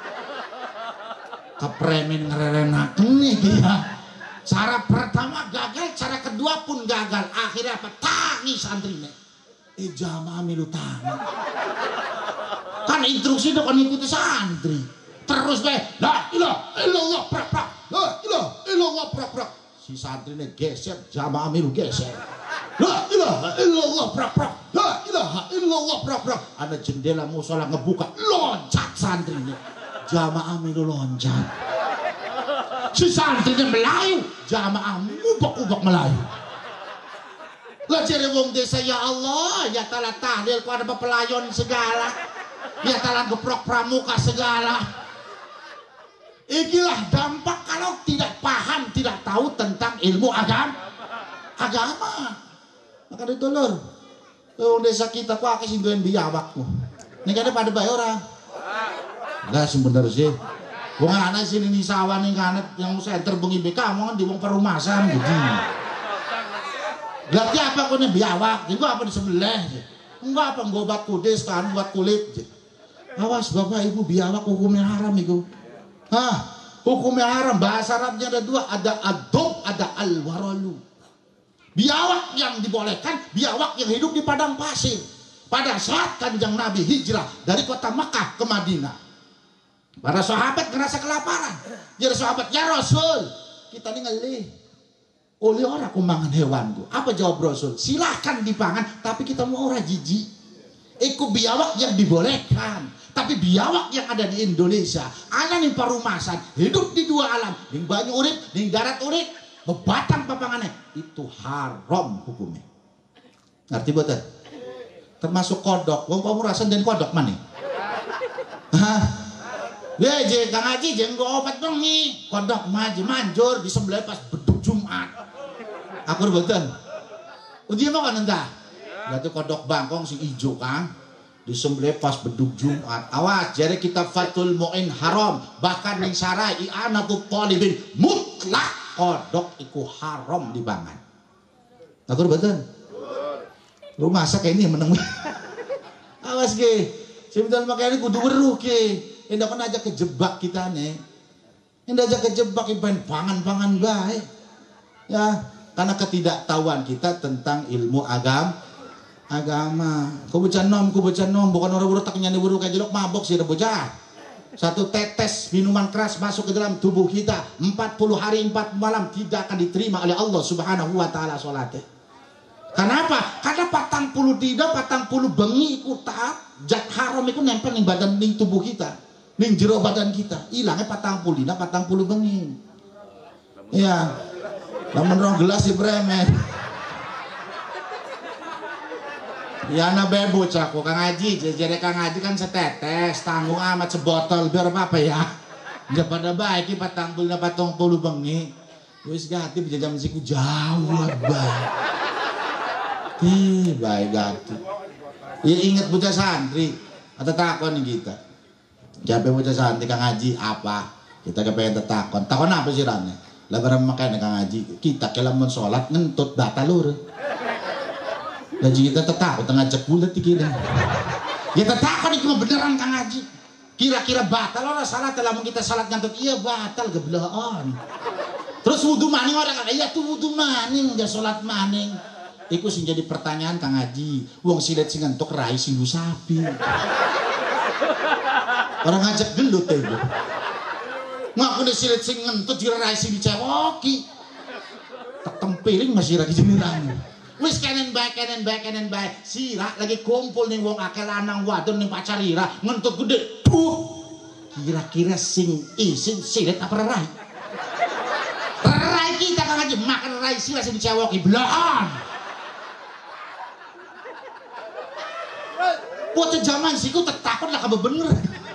Kepremen ngererenaken nih dia. Cara pertama gagal, cara kedua pun gagal. Akhirnya apa? Tangi santrine. Jamaah milu tangi. Kan instruksi itu kan ikuti santri. Terus be, la ilaha illallah prak-prak. La ilaha illallah prak-prak. Si santrine geser, jamaah milu geser. La ilaha illallah prak-prak. La ilaha illallah prak-prak. Ada jendela musola ngebuka, loncat santrine. Jamaah milu loncat. Si santrinya Melayu, jamaah ubak-ubak Melayu. Lah jere wong desa ya Allah, ya taala tahlil ku ada pelayon segala. Ya taala geprok pramuka segala. Ikilah dampak kalau tidak paham, tidak tahu tentang ilmu agama. Maka ditulur. Wong desa kita ku akeh sing duwe biawak ku. Ning kene pada bae ora. Lah sing bener sih. Wong anak sini di sawah nih kanet yang center bengi BK mau di wong perumasan gitu. Berarti apa kau nih biawak? Itu apa di sebelah? Enggak apa ngobat kudes kan buat kulit. Awas bapak ibu biawak hukumnya haram itu. Hah? Hukumnya haram. Bahasa Arabnya ada dua, ada adab, ada al-waralu. Biawak yang dibolehkan, biawak yang hidup di padang pasir. Pada saat kanjeng Nabi hijrah dari kota Makkah ke Madinah. Para sahabat ngerasa kelaparan. Jadi sahabat, ya Rasul, kita ini ngelih. Oleh orang kumbangan hewanku. Apa jawab Rasul? Silahkan dipangan, tapi kita mau orang jijik. Iku biawak yang dibolehkan. Tapi biawak yang ada di Indonesia, ada nih parumasan, hidup di dua alam, di banyu urip, di darat urip, bebatang papangannya, itu haram hukumnya. Ngerti betul? Termasuk kodok. Wong kamu rasan dan kodok mana? Hah? Leje Kang Haji jeung obat bengi, kodok maju manjur disembelih pas beduk Jumat. Aku rebutan. Uji mah kan entah. Berarti kodok bangkong si ijo Kang disembelih pas beduk Jumat. Awas jare kita Fathul Muin haram, bahkan ning sarai i'anatu talibin mutlak kodok iku haram dipangan. Aku rebutan. Lu masak ini meneng. Awas ge. Sebentar makanya kudu weruh ge. Indah kan aja kejebak kita nih. Indah aja kejebak iban pangan-pangan baik. Ya, karena ketidaktahuan kita tentang ilmu agama. Kubucan nom, bukan orang-orang taknya nih kayak jelok mabok sih bocah. Satu tetes minuman keras masuk ke dalam tubuh kita 40 hari 4 malam tidak akan diterima oleh Allah Subhanahu wa taala salatnya. Kenapa? Karena 40 tidak 40 bengi ikut taat. Zat haram itu nempel ning badan ning tubuh kita. Ning jero badan kita hilangnya 40 dina 40 bengi. Iya. Lamun rong gelas di bremen. Ya na bebo caku Kang Haji, jere Kang Haji kan setetes, tanggung amat sebotol biar apa ya. Enggak pada baik 40 dina 40 bengi. Wis ganti bisa jam siku jauh bae. Baik ganti. Ya ingat bocah santri atau takon kita. Jape bocah santri Kang Haji apa? Kita kepengen takon. Takon apa sih rane? Lah barang makanya Kang Haji, kita kelamun salat ngentut batal lur. Lah kita takut tengah cek bulat iki. Ya takon iki beneran Kang Haji. Kira-kira batal ora salat lamun kita salat ngentut iya batal gebelahan. Terus wudu maning ora Kang? Iya tuh wudu maning, ya salat maning. Iku sing jadi pertanyaan Kang Haji. Wong silet sing entuk rai sing sapi. Orang ngajak gelut itu. Ngaku ne silit sing ngentut dirai sing dicewoki. Tak tempiling masih lagi jemiran. Wis kenen bae. Sira lagi kumpul ning wong akeh lanang wadon ning pacar ira ngentut gede. Kira-kira sing isin silit apa rai? Rai kita Kang Haji makan rai sira sing dicewoki belahan. Buat zaman siku takut lah kabe bener.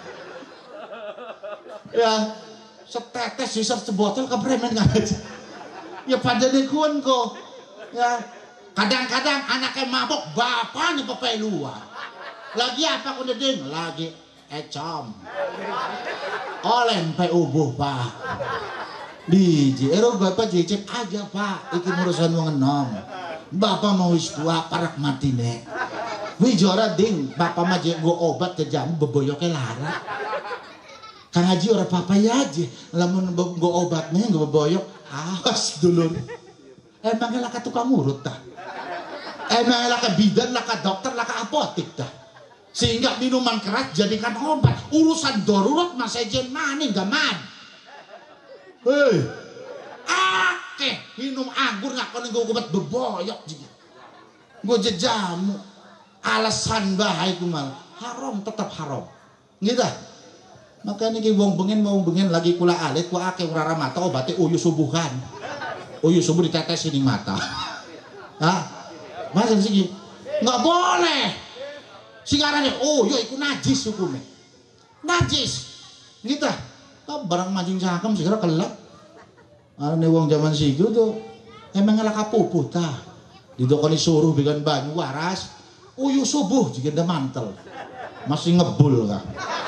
Ya, setetes sisa sebotol kepremen Kang Haji. Ya pada dekuan kok. Ya, kadang-kadang anaknya mabok, bapaknya pepe luar. Lagi apa kau dedeng? Lagi ecom. Olen pe ubuh pak. Biji, bapak cicip aja pak. Iki urusan wong enom. Bapak mau wis tua parak mati nek. Wijora ding, bapak mah gua obat ke jamu beboyoknya lara. Kang Haji orang papa ya aja, lamun gua obatnya gua beboyok. Awas dulur. Emangnya laka tukang urut dah. Emangnya laka bidan, laka dokter, laka apotik dah. Sehingga minuman keras jadikan obat. Urusan darurat mas ejen maning gaman. Hei, akeh minum anggur nggak kau nenggo obat beboyok juga. Gue jejamu. Alasan bahaya itu mal haram tetap haram. Gitu. Makanya ki wong bengen lagi kula alit ku akeh urara mata obatnya uyu subuhan. Uyu subuh ditetes ning mata. Hah? Masa sih? Enggak boleh. Singarane uyu iku najis hukumnya. Najis. Gitu. Barang mancing cangkem segera kelak. Arane wong zaman siku tuh emang ngelak kapupuh tah. Didokoni suruh bikin banyu waras. Uyu subuh jika ada mantel. Masih ngebul kah?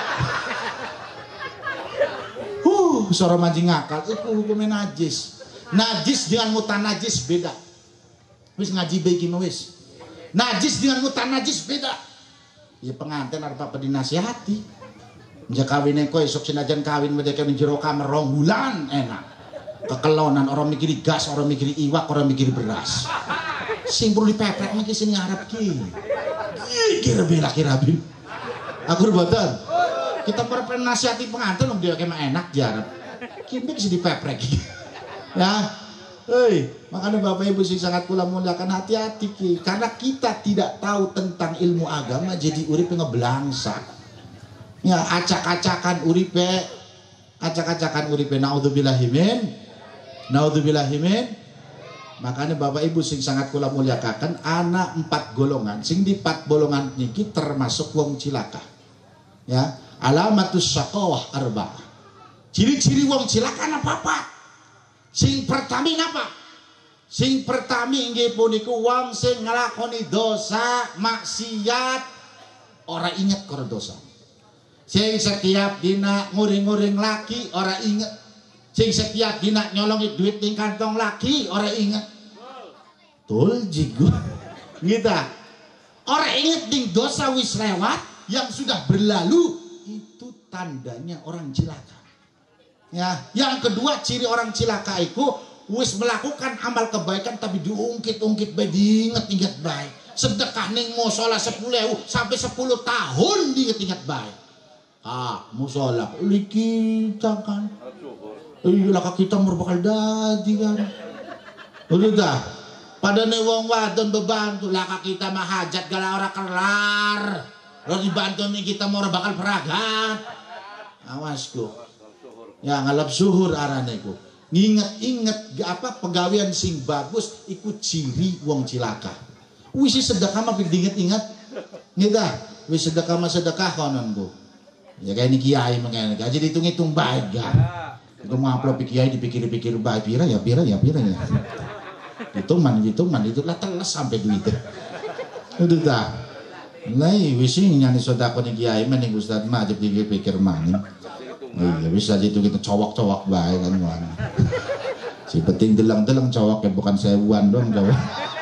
Suara mancing ngakal itu hukumnya najis. Najis dengan mutan najis beda. Wis ngaji baik wis. Najis dengan mutan najis beda. Ya pengantin arep apa dinasihati. Njak kawin kok esuk senajan kawin medeke ning jero kamar 2 bulan enak. Kekelonan orang mikiri gas, orang mikiri iwak, orang mikiri beras. Sing perlu dipeprek iki sing ngarep ki. Kira bela kira bin. Aku rebutan. Kita pernah nasihati pengantin dia kayak enak jarap. Kimi bisa dipeprek. Ya. Hei, makanya Bapak Ibu sing sangat kula muliakan hati-hati ki. Karena kita tidak tahu tentang ilmu agama jadi urip ngeblangsa. Ya, acak-acakan uripe. Acak-acakan uripe naudzubillahimin. Makanya Bapak Ibu sing sangat kula muliakan anak 4 golongan sing di 4 golongan niki termasuk wong cilaka. Ya, alamatus syaqawah arba'ah. Ciri-ciri wong cilaka apa? Sing pertama apa? Sing pertama inggih punika wong sing nglakoni dosa maksiat ora inget karo dosa. Sing setiap dina nguring-nguring laki ora inget. Sing setiap dina nyolongi duit ning kantong laki ora inget. Tul jigo. Ngita. Ora inget ding dosa wis lewat yang sudah berlalu itu tandanya orang cilaka. Ya, yang kedua ciri orang cilaka itu wis melakukan amal kebaikan tapi diungkit-ungkit bae diinget-inget bae. Sedekah ning musala 10.000 sampai 10 tahun diinget-inget bae. Ah, musala iki kan. Laka kita bakal dadi kan. Udah dah. Pada nih wong wadon bebantu laka kita mah hajat gala ora kelar. Lo dibantu nih kita mau bakal peragat. Awasku. Ya ngalap suhur arane ku. Nginget-inget apa pegawean sing bagus ikut ciri wong cilaka. Wis sedekah mah diinget-inget. Ngita, wis sedekah mah sedekah konon ku. Ya kayak ini kiai mengene. Jadi hitung-hitung baik kan. Itu mau upload kiai dipikir-pikir baik pira ya. Hitungan itu lah teles sampai duit. Udah dah. Lai wishing nyani sedekah ning kiai mending Ustaz mah aja pikir-pikir maning. Iya bisa gitu kita cowok-cowok baik kan mana. Si penting delang-delang cowok ya bukan sewuan doang cowok.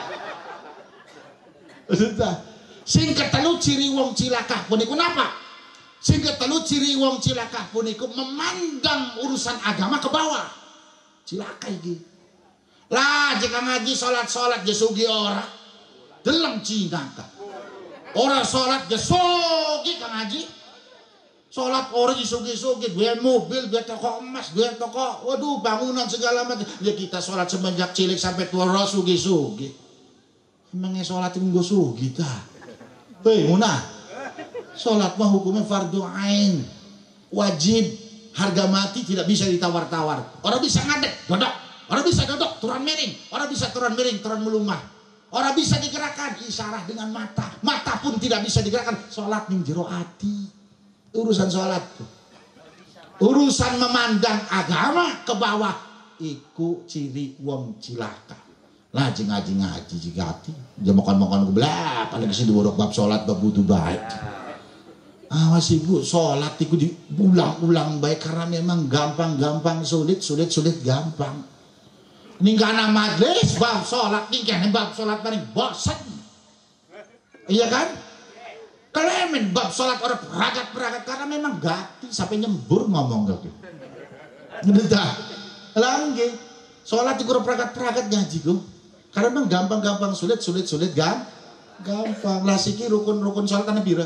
Udah. Sing ketelu ciri wong cilaka puniku napa? Sehingga telu ciri wong cilaka puniku memandang urusan agama ke bawah. Cilaka iki. Lah jika ngaji salat ge sugi ora. Deleng cinaka. Ora salat ge sugi Kang Haji. Sholat orang isugi-sugi, gue mobil, gue toko emas, gue toko, waduh bangunan segala macam. Ya kita sholat semenjak cilik sampai tua sugi-sugi. Emangnya sholat itu gue sugi ta? Hei munah, sholat mah hukumnya fardu ain, wajib, harga mati tidak bisa ditawar-tawar. Orang bisa ngadek, dodok. Orang bisa dodok, turun miring. Orang bisa turun miring, turun melumah. Orang bisa digerakkan, isyarah dengan mata. Mata pun tidak bisa digerakkan. Sholat ning jero ati. Urusan sholat urusan memandang agama ke bawah iku ciri wong cilaka. Lah ngaji jika hati dia makan ke belah paling sini borok bab sholat bab wudu baik. Awas ibu sholat iku diulang-ulang baik karena memang gampang sulit gampang. Ning kana majlis bab sholat ning kene bab sholat paling bosan. Iya kan? Kelemen bab sholat orang peragat karena memang gati sampai nyembur ngomong gitu. Ngedeta, langge sholat itu peragat ngaji gue. Karena memang gampang sulit gampang. Lah siki rukun sholat tanah bira.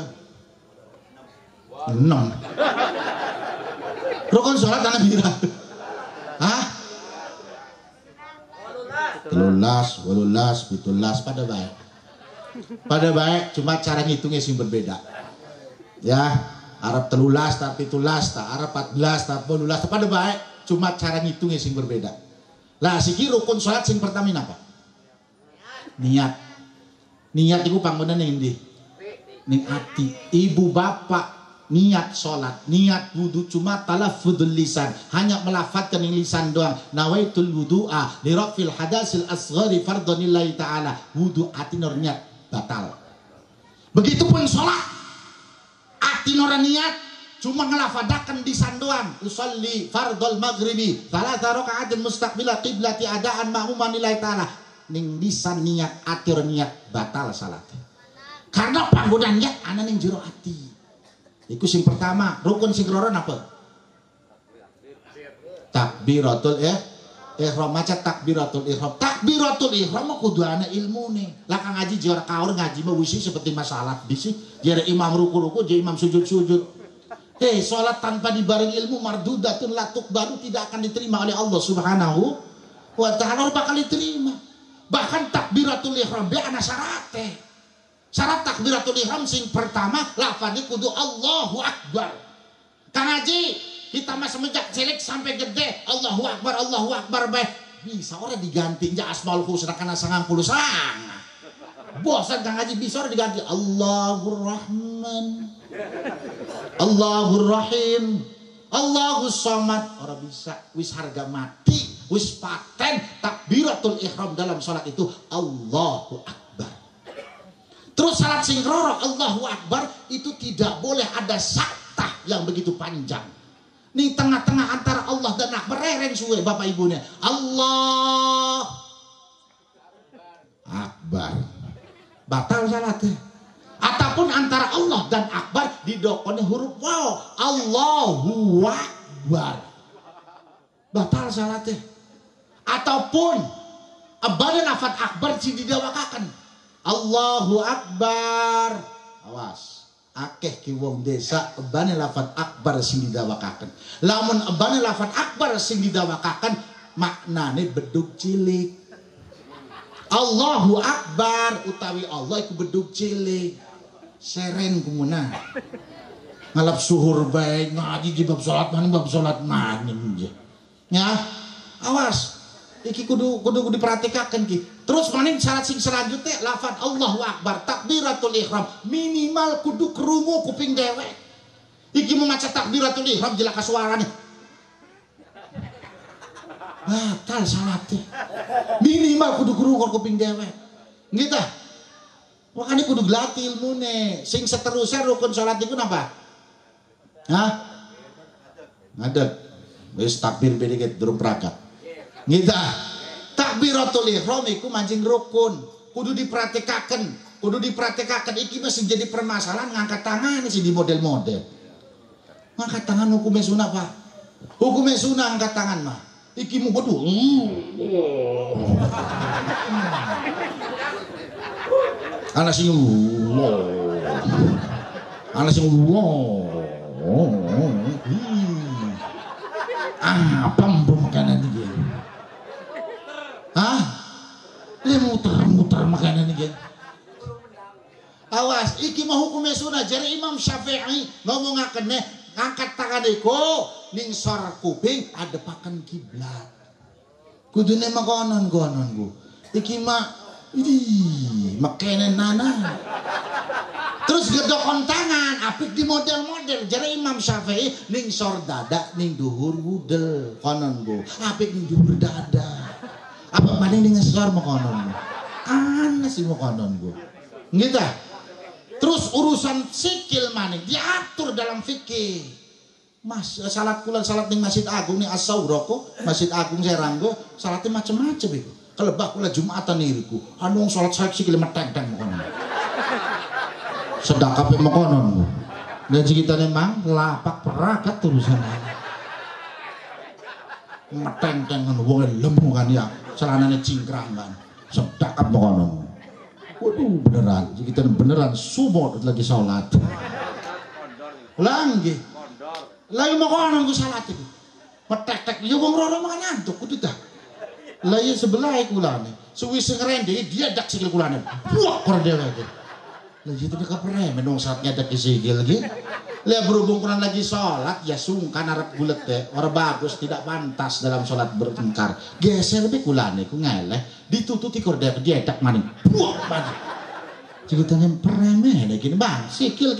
6. Rukun sholat tanah bira. Hah? 13, 18, 17 pada baik cuma cara ngitungnya sing berbeda ya. Arab 13 tapi 17 Arab 14 tapi 18 pada baik cuma cara ngitungnya sing berbeda. Lah siki rukun sholat sing pertama apa? Niat itu panggonan endi? Ning ati. Ibu bapak niat sholat, niat wudu cuma talaffudul lisan, hanya melafadzkan dengan lisan doang. Nawaitul wudu'a li rafil hadasil asghari fardhonillahi ta'ala. Wudu ati nur niat batal. Begitupun sholat ati nur niat cuma ngelafadakan lisan doang. Usolli fardhol maghribi thalatha raka'atin mustaqbila qiblati adaan ma'muman lillahi ta'ala. Ning lisan niat ati niat batal salat. Karena panggonan niat ana ning jero ati. Iku sing pertama, rukun sing keloro apa? Takbiratul ihram. Maca takbiratul ihram. Takbiratul ihram mah kudu ana ilmune. Lah kang ngaji jora kaur ngaji mah wisi seperti masalah bisi. Jare imam ruku-ruku, jare imam sujud-sujud. Salat tanpa dibarengi ilmu mardudatun la tuqbalu, tidak akan diterima oleh Allah Subhanahu wa taala, bakal diterima. Bahkan takbiratul ihram be ana syarate. Syarat takbiratul ihram sing pertama lafadznya kudu Allahu Akbar. Kang Haji, kita mah semenjak cilik sampai gede Allahu Akbar bae. Bisa orang diganti ja Asmaul Husna kana 99. Bosan Kang Haji bisa orang diganti Allahur Rahman, Allahur Rahim, Allahus Samad. Orang bisa wis harga mati, wis paten takbiratul ihram dalam salat itu Allahu Akbar. Terus salat singkroro Allahu Akbar itu tidak boleh ada saktah yang begitu panjang. Nih tengah-tengah antara Allah dan Akbar rereng suwe bapak ibunya. Allah Akbar. Batal salatnya. Ataupun antara Allah dan Akbar didokone huruf waw. Allahu Akbar. Batal salatnya. Ataupun abane lafaz Akbar sing didawakaken. Allahu Akbar. Awas, akeh ki wong desa ebane lafaz akbar sing didawakaken. Lamun ebane lafaz akbar sing didawakaken maknane bedug cilik. Allahu Akbar utawi Allah iku bedug cilik. Seren kumuna. Ngalap suhur bae ngaji di bab salat maning ya. Awas. Iki kudu diperhatikan ki. Terus maning syarat sing selanjutnya lafaz Allahu Akbar takbiratul ihram minimal kudu krungu kuping dewek. Iki mau maca takbiratul ihram jelaka suarane. Batal salatnya. Minimal kudu krungu kuping dewek. Gitu. Makanya kudu glati ilmune. Sing seterusnya rukun salat iku napa? Hah? Ngadeg. Wis takbir bedeket durung prakat. Gitu. Takbiratul ihram iku mancing rukun. Kudu diperhatikaken iki masih jadi permasalahan ngangkat tangan sih di model-model. Ngangkat tangan hukumnya sunah Pak. Hukumnya sunah angkat tangan mah. Iki mu waduh. Ana sing Apa mbok makanan iki? Hah? Dia muter-muter makanan iki. Awas, iki mah hukumnya sunnah. Jari Imam Syafi'i ngomongaken ngangkat tangan iku ning sor kuping adepaken kiblat. Kudune makanan-kanan ku. Iki mah makene nana. Terus gedokon tangan apik di model-model. Jari Imam Syafi'i ning sor dada ning dhuwur wudel konon ku. Apik ning dhuwur dada. Apa maning ning sor makanan ku. Aneh sih makanan ku. Gitu. Terus urusan sikil maning diatur dalam fikih. Mas salat kula salat ning Masjid Agung ning As-Saura kok, Masjid Agung Seranggo, salatnya macam-macam iku. Kelebak kula Jumatan niku. Anu wong salat sikil meteng-teng makanan. Sedang kape makanan. Dan cikitane mang lapak peragat urusan. Meteng-teng wong lemu kan ya, celanane cingkrang kan. Sedakap makanan. Waduh beneran, kita beneran subuh lagi sholat. Lagi makanan ku salat itu. Metek-tek, ya wong roro makan nyantuk kudu dah. Lah ya sebelah kulane, suwise ngerende dia dak sikil kulane. Buak kor dhewe iki. Lah itu dak kepremen dong saatnya dak sikil iki. Lah berhubung kurang lagi sholat ya sungkan arep bulet teh, ora bagus, tidak pantas dalam sholat bertengkar. Geser be kulane ku ngeleh. Ditututi kordel dia dak maning buak maning ceritanya premen gini bang sikil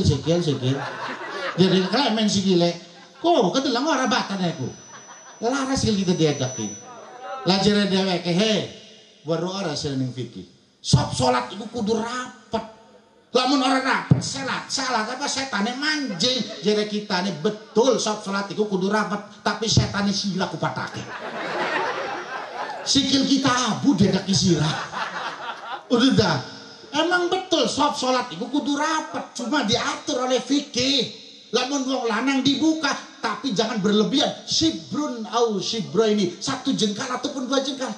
jadi klemen sikile kok ketelang ora batan aku lara sikil kita diadak ki lajare dheweke he baru ora seneng fikih sop salat iku kudu rapet lamun ora rapet salat apa setane manjing jere kitane betul sop salat iku kudu rapet tapi setane sila kupatake sikil kita abu dedak isirah udah dah emang betul sop sholat itu kudu rapet cuma diatur oleh fikih lamun wong lanang dibuka tapi jangan berlebihan sibrun au sibro ini 1 jengkal ataupun 2 jengkal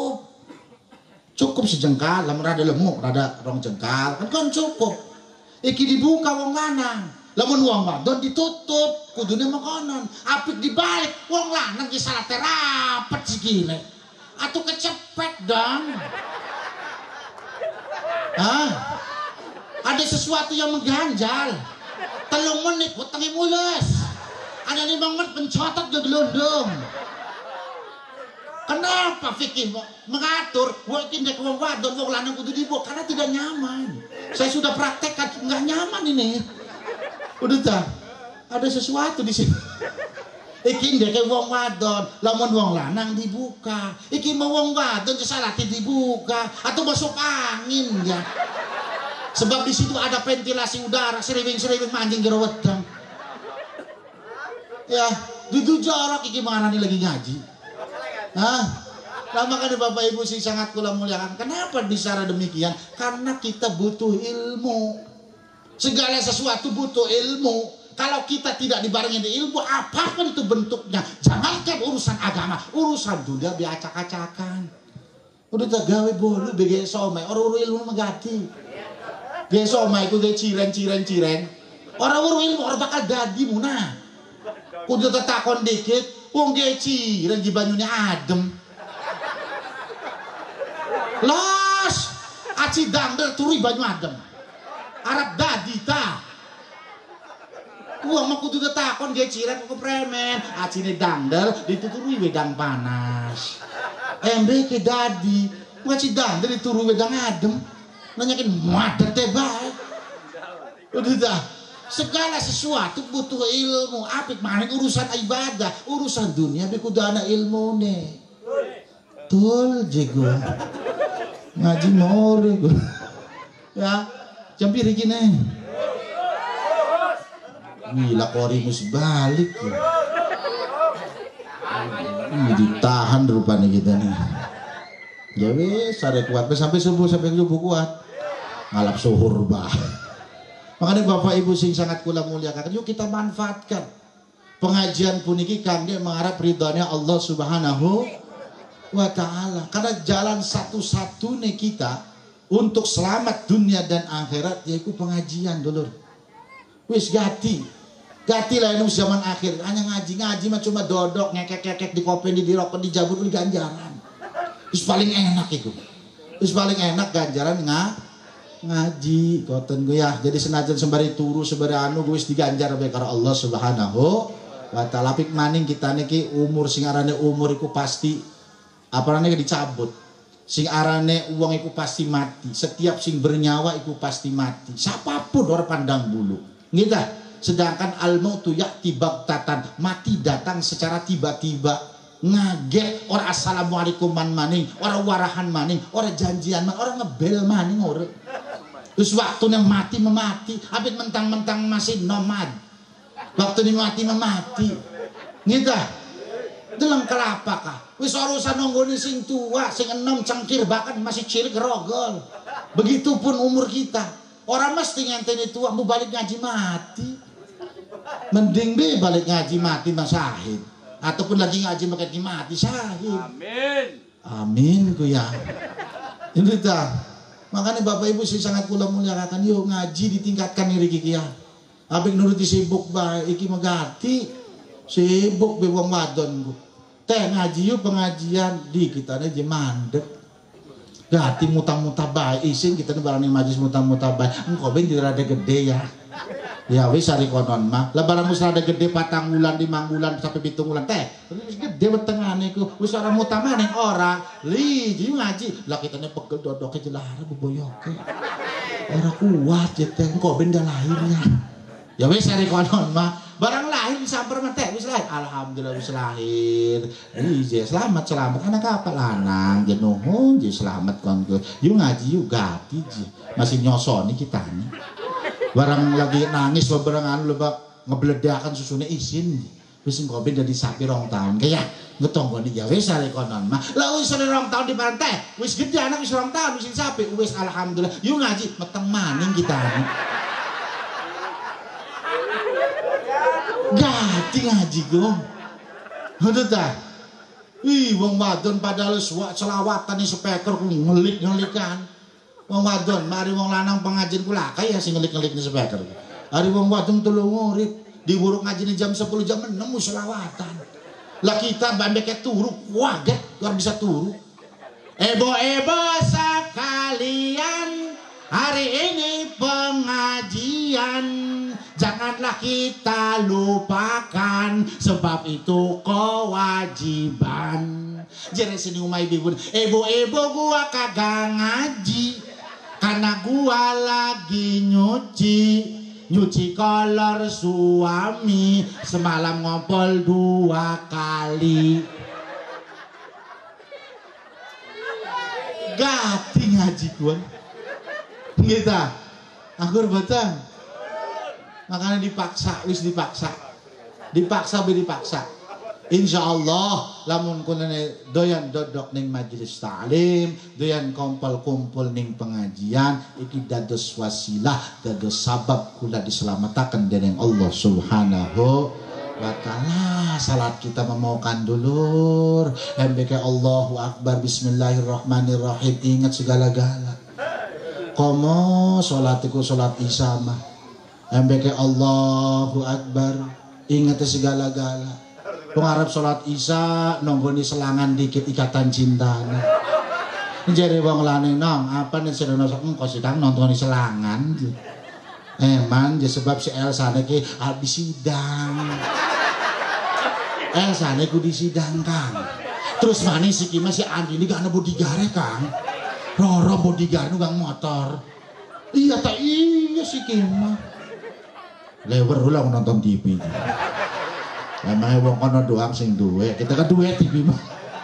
cukup sejengkal lamun rada lemuk rada 2 jengkal kan cukup iki dibuka wong lanang lamun wong wadon ditutup kudune makanan apik dibalik wong lanang ki salate rapet sikile atau kecepet dong. Ada sesuatu yang mengganjal 3 menit utangi mulus ada 5 menit pencotot ke gelondong. Kenapa fikih mengatur wong indek wong wadon wong lanang kudu dibuka karena tidak nyaman. Saya sudah praktekkan nggak nyaman ini. Udah tak ada sesuatu di sini. Iki ndeke wong wadon, lamun wong lanang dibuka. Iki mau wong wadon salate dibuka atau masuk angin ya. Sebab di situ ada ventilasi udara, seriwing-seriwing manjing jero wedang. Ya, dudu jorok iki manane lagi ngaji. Lama kan Bapak Ibu sing sangat kula muliakan. Kenapa bicara demikian? Karena kita butuh ilmu. Segala sesuatu butuh ilmu. Kalau kita tidak dibarengi ilmu apapun itu bentuknya, jangankan urusan agama, urusan dunia diacak-acakan. Udah tak gawe bolu bege somai, orang ilmu megati. Ge somai ku ge cireng. Orang ilmu orang bakal dadi munah. Kudu tetakon dikit, wong ge cireng di banyunya adem. Los, aci dangdel turi banyu adem. Arab dadi ta. Wah mah kudu takon dia cirek ke premen acine dandel dituturi wedang panas embe ke dadi ngaci dandel dituru wedang adem nanyakin madet teh bae udah dah segala sesuatu butuh ilmu apik maning urusan ibadah urusan dunia be kudu ana ilmune tul jego ngaji more ya jampir gini gila kori mus balik ya. Ini ditahan rupanya kita nih. Ya wes sare kuat sampai subuh kuat. Ngalap suhur bah. Makanya Bapak Ibu sing sangat kula muliakan, yuk kita manfaatkan pengajian puniki kangge mengharap ridhonya Allah Subhanahu wa taala. Karena jalan satu-satunya kita untuk selamat dunia dan akhirat yaitu pengajian dulur. Wis gati Gati lah nu zaman akhir hanya ngaji mah cuma dodok ngekek-ngekek di kopi di rokok di jabut di ganjaran. Terus paling enak itu. Terus paling enak ganjaran ngaji koten gue ya. Jadi senajan sembari turu sembari anu gue wis diganjar bae karo Allah Subhanahu wa taala. Pik maning kita niki umur sing arane umur iku pasti aparane dicabut. Sing arane uang iku pasti mati. Setiap sing bernyawa iku pasti mati. Siapapun orang pandang bulu. Nggih. Sedangkan al-mautu ya'ti baghtatan, mati datang secara tiba-tiba. Ngage orang assalamualaikum man maning, orang warahan maning, orang janjian man, orang ngebel maning orang. Terus waktunya mati memati, habis mentang-mentang masih nomad. Waktu ini mati memati. Gitu. Dalam kelapa kah? Wis urusan nonggoni sing tua, sing enom cangkir bahkan masih cilik rogol. Begitupun umur kita. Orang mesti ngenteni tua mau balik ngaji mati. Mending be balik ngaji mati mas syahid. Ataupun lagi ngaji makin mati syahid. Amin. Amin ku ya. Ini dah. Makanya Bapak Ibu sih sangat kula muliakan. Yuk ngaji ditingkatkan nih Riki ya. Abik nuruti sibuk bae iki megati. Sibuk be wong wadon ku. Teh ngaji yuk pengajian di kita aja mandek. Gati muta-muta bae isin kita barang majlis muta-muta bae. Engko ben dirada gede ya. Ya wis ari konon mah. Lah barang wis rada gede 4 bulan 5 bulan sampai 7 bulan teh. Wis gede wetengane ku. Wis ora muta maneh ora. Li ji ngaji. Lah kitane pegel dodoke jelara boboyoke. Ora kuat ya teh engko ben lahirnya. Ya wis ari konon mah. Barang lahir disamper mah teh wis lahir. Alhamdulillah wis lahir. Ije selamat anak apa lanang je nuhun je selamat kon ke. Yu ngaji yu gati je. Masih nyosoni kita nih. Barang lagi nangis barang anu lebak ngebledakan susune isin. Wis engko ben dadi sapi 2 tahun kaya ngetonggoni ya wis are konon mah. Lah wis 2 tahun di teh. Wis gede anak wis 2 tahun wis sapi wis alhamdulillah. Yu ngaji meteng maning kita nih. Gati ngaji gong. Udah dah. Wih, wong wadon padahal selawatan nih speaker ngelik-ngelikan. Wong wadon, mari wong lanang pengajian kula kaya sing ngelik-ngelik nih speaker. Hari wong wadon telu ngurip, diburuk ngaji nih jam 10 jam 6 selawatan. Lah kita bambeke turu, waget, luar bisa turu. Ebo-ebo sekalian, hari ini pengajian. Janganlah kita lupakan, sebab itu kewajiban. Jadi sini umay bibun, ebo-ebo gua kagak ngaji, karena gua lagi nyuci kolor suami, semalam ngompol 2 kali. Gati ngaji gua, gitu. Anggur batang. Makanya dipaksa, wis dipaksa. Insya Allah lamun kunane doyan dodok ning majelis ta'lim, doyan kumpul ning pengajian, iki dados wasilah, dados sabab kula diselamatkan dening Allah Subhanahu wa taala. Salat kita memaukan dulur. MBK Allahu Akbar, bismillahirrahmanirrahim. Ingat segala-gala. Komo salatiku salat isya mah. MBK Allahu Akbar, ingat segala-gala. Pengarap sholat isya nonggoni selangan dikit ikatan cintanya. Jadi wong lanang nong apa nih sedang engko sidang nonton selangan. Eman je sebab si Elsa niki habis sidang. Elsa niku disidangkan. Terus mana si Kima si Andi ini gak ada bodyguard Kang. Roro bodyguard gang motor. Iya tak iya si Kima. Lewer ulang nonton TV. Emangnya wong kono doang sing duwe, kita kan duwe TV mah.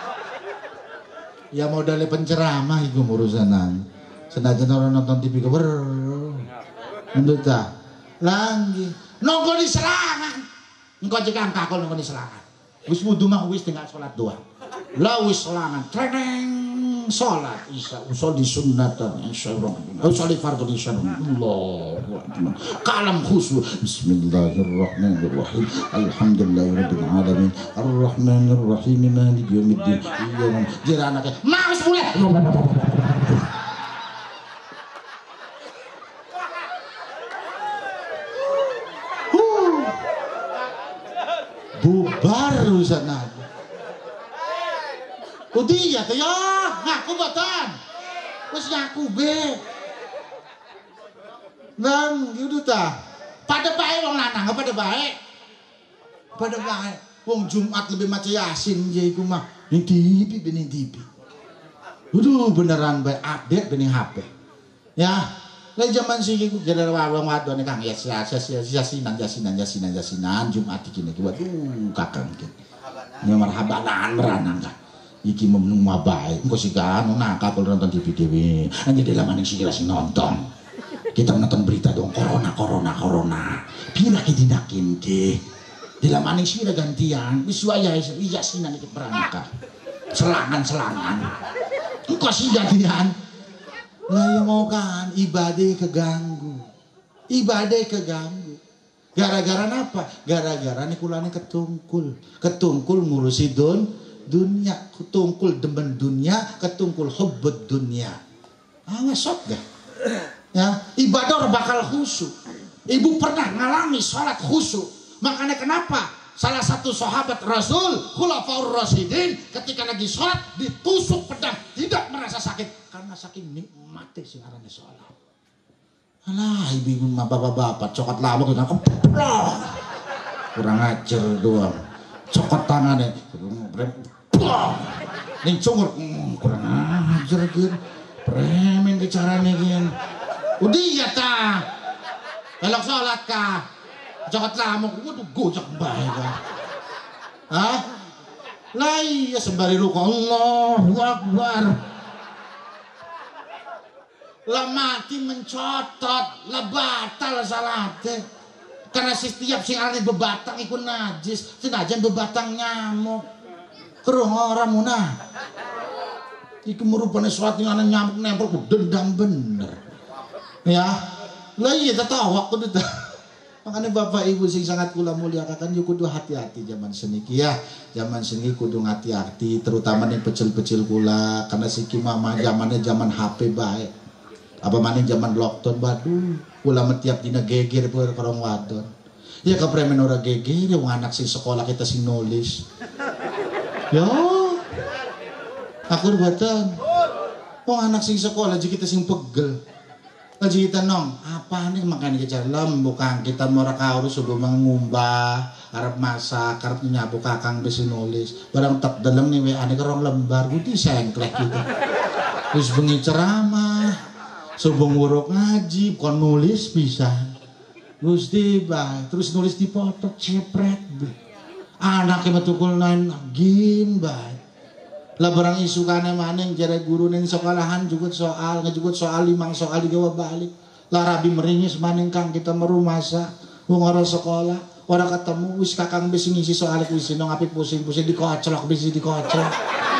Ya modalnya penceramah iku urusanan. Senajan orang nonton TV ke menurut ta. Lagi nongko di serangan. Engko jek angka kok nongko di serangan. Wis wudu mah wis tinggal salat doang. Lah wis serangan. Treneng salat isya usolli sunnatan insyaallah. Usolli fardhu insyaallah. Allahu akbar. Kalam khusyuk. Bismillahirrahmanirrahim. Alhamdulillahirabbil alamin. Arrahmanirrahim. Maliki yaumiddin. Iya. Jera anake. Mas boleh. bubar urusan nabi. Udi ya tuh ya, ngaku batan, wes ngaku be. Nang, gitu ta. Pada baik wong lanang, pada baik. Pada baik. Wong Jumat lebih maca Yasin je iku mah. Ning TV bening TV. Aduh beneran bae update bening HP. Ya, lek zaman siki ku jare wong wadon Kang Yasinan Jumat iki niki waduh kakang iki. Ya marhabanan meranang kan. Iki memnung mabae. Engko sik kan nakal nonton TV dhewe. Anjir dalam maning sik sing nonton. Kita nonton berita dong corona. Pila kitinakin ke. Dalam maning sik gantian. Wis waya Yasinan iki perangka. Selangan. Engko sih gantian. Lah ya mau kan ibadah keganggu. Gara-gara apa? Gara-gara nikulane ketungkul ngurusi dunia, ketungkul demen dunia, ketungkul hubbud dunia. Awas sok dah. Ya, ibadah bakal khusyuk. Ibu pernah ngalami sholat khusyuk. Makanya kenapa salah satu sahabat Rasul Khulafaur Rasyidin ketika lagi sholat ditusuk pedang tidak merasa sakit karena saking nikmatnya sih arane sholat. Alah, ibu mah bapak-bapak cokot lama kita keplok. Kurang ajar doang. Cokot tangannya. Ning cungur kurang ajar gitu. Premen bicaranya gini. Udi ya ta. Elok sholat ka. Cokot lama waduh gojek bae ka. Hah? Lah iya sembari ruku Allahu Akbar. Lah mati mencotot, lah batal salate. Karena setiap sing arane bebatang iku najis, senajan bebatang nyamuk. Keruh ora munah. Iku merupane salat yang nyamuk nempel dendam bener. Ya, lah iya tawak kudu ta. Makanya Bapak Ibu sing sangat kula mulyakaken yo kudu hati-hati zaman seniki ya. Zaman seniki kudu hati-hati terutama ning pecel-pecel kula karena siki mama zamannya zaman HP bae. Apa maning zaman lockdown waduh kula tiap dina geger poe karo wadon. Ya kapremen ora geger wong anak sing sekolah kita sing nulis. Yo. Aku buatan. Wong anak sing sekolah aja kita sing pegel. Aji kita nong, apa nih makan kejar bukan kita mora kaurus subuh mengumbah, arep masak, arep nyabu kakang besi nulis, barang tak dalam nih we ane kerong lembar, putih sengklek gitu. Terus bengi ceramah, subuh nguruk ngaji, kon nulis bisa, terus tiba, terus nulis di foto cepret, anaknya betukul nain game bay. Lah barang isukane maning jare guru ning sekolahan jugut soal ngejugut soal 5 soal dijawab balik. Lah rabi meringis maning Kang kita meru masa wong ora sekolah, ora ketemu wis kakang wis ngisi soal kuwi sino ngapi pusing-pusing dikoclok bisi dikoclok.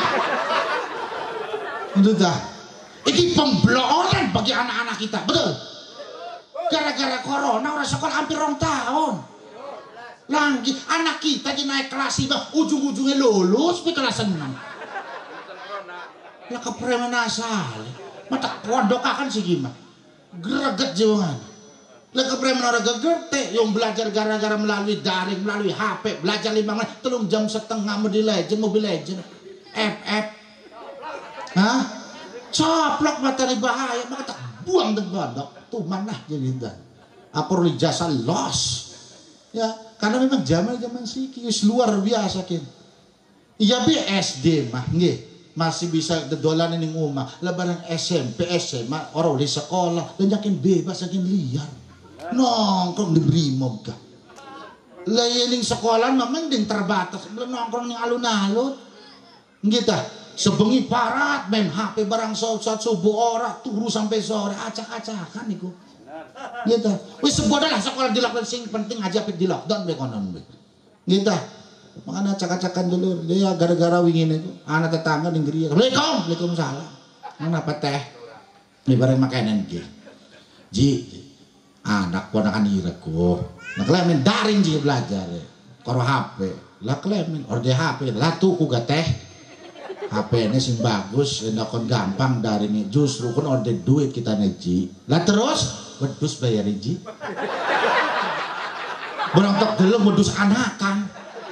Itu dah. Iki pembloran bagi anak-anak kita, betul? Gara-gara corona ora sekolah hampir 2 tahun. Lagi anak kita di naik kelas 5 ujung-ujungnya lulus di kelas 6. Lah kepreman asal mata pondok akan sih gimana greget jawangan lah kepreman orang gegerte yang belajar gara-gara melalui daring melalui HP belajar 5 menit 3 jam setengah Mobile Legend FF hah coplok mata ini bahaya maka tak buang di pondok tuh mana jadi dan apa jasa los ya karena memang zaman sih luar biasa kan iya bi SD mah nggih masih bisa dodolan ning omah lah barang SMP SMA orang di sekolah dan yakin bebas yakin liar nongkrong di brimob ka lah ning sekolah mah mending terbatas belum nongkrong ning alun-alun gitu sebengi parat main HP barang saat subuh ora turu sampai sore acak-acakan niku gitu wis sebodoh lah sekolah di lockdown sing penting aja di lockdown be konon be gitu makanya acak-acakan dulu dia gara-gara wingin itu anak tetangga ning geria Waalaikumsalam kenapa teh ini bareng makanan ji anak ponakan ireku nah klemen daring ji belajar karo HP lah klemen orde HP lah tuku ga teh HP ini sing bagus endakon gampang daring justru kan orde duit kita ji lah terus wedus bayar ji berangkat dulu wedus anakan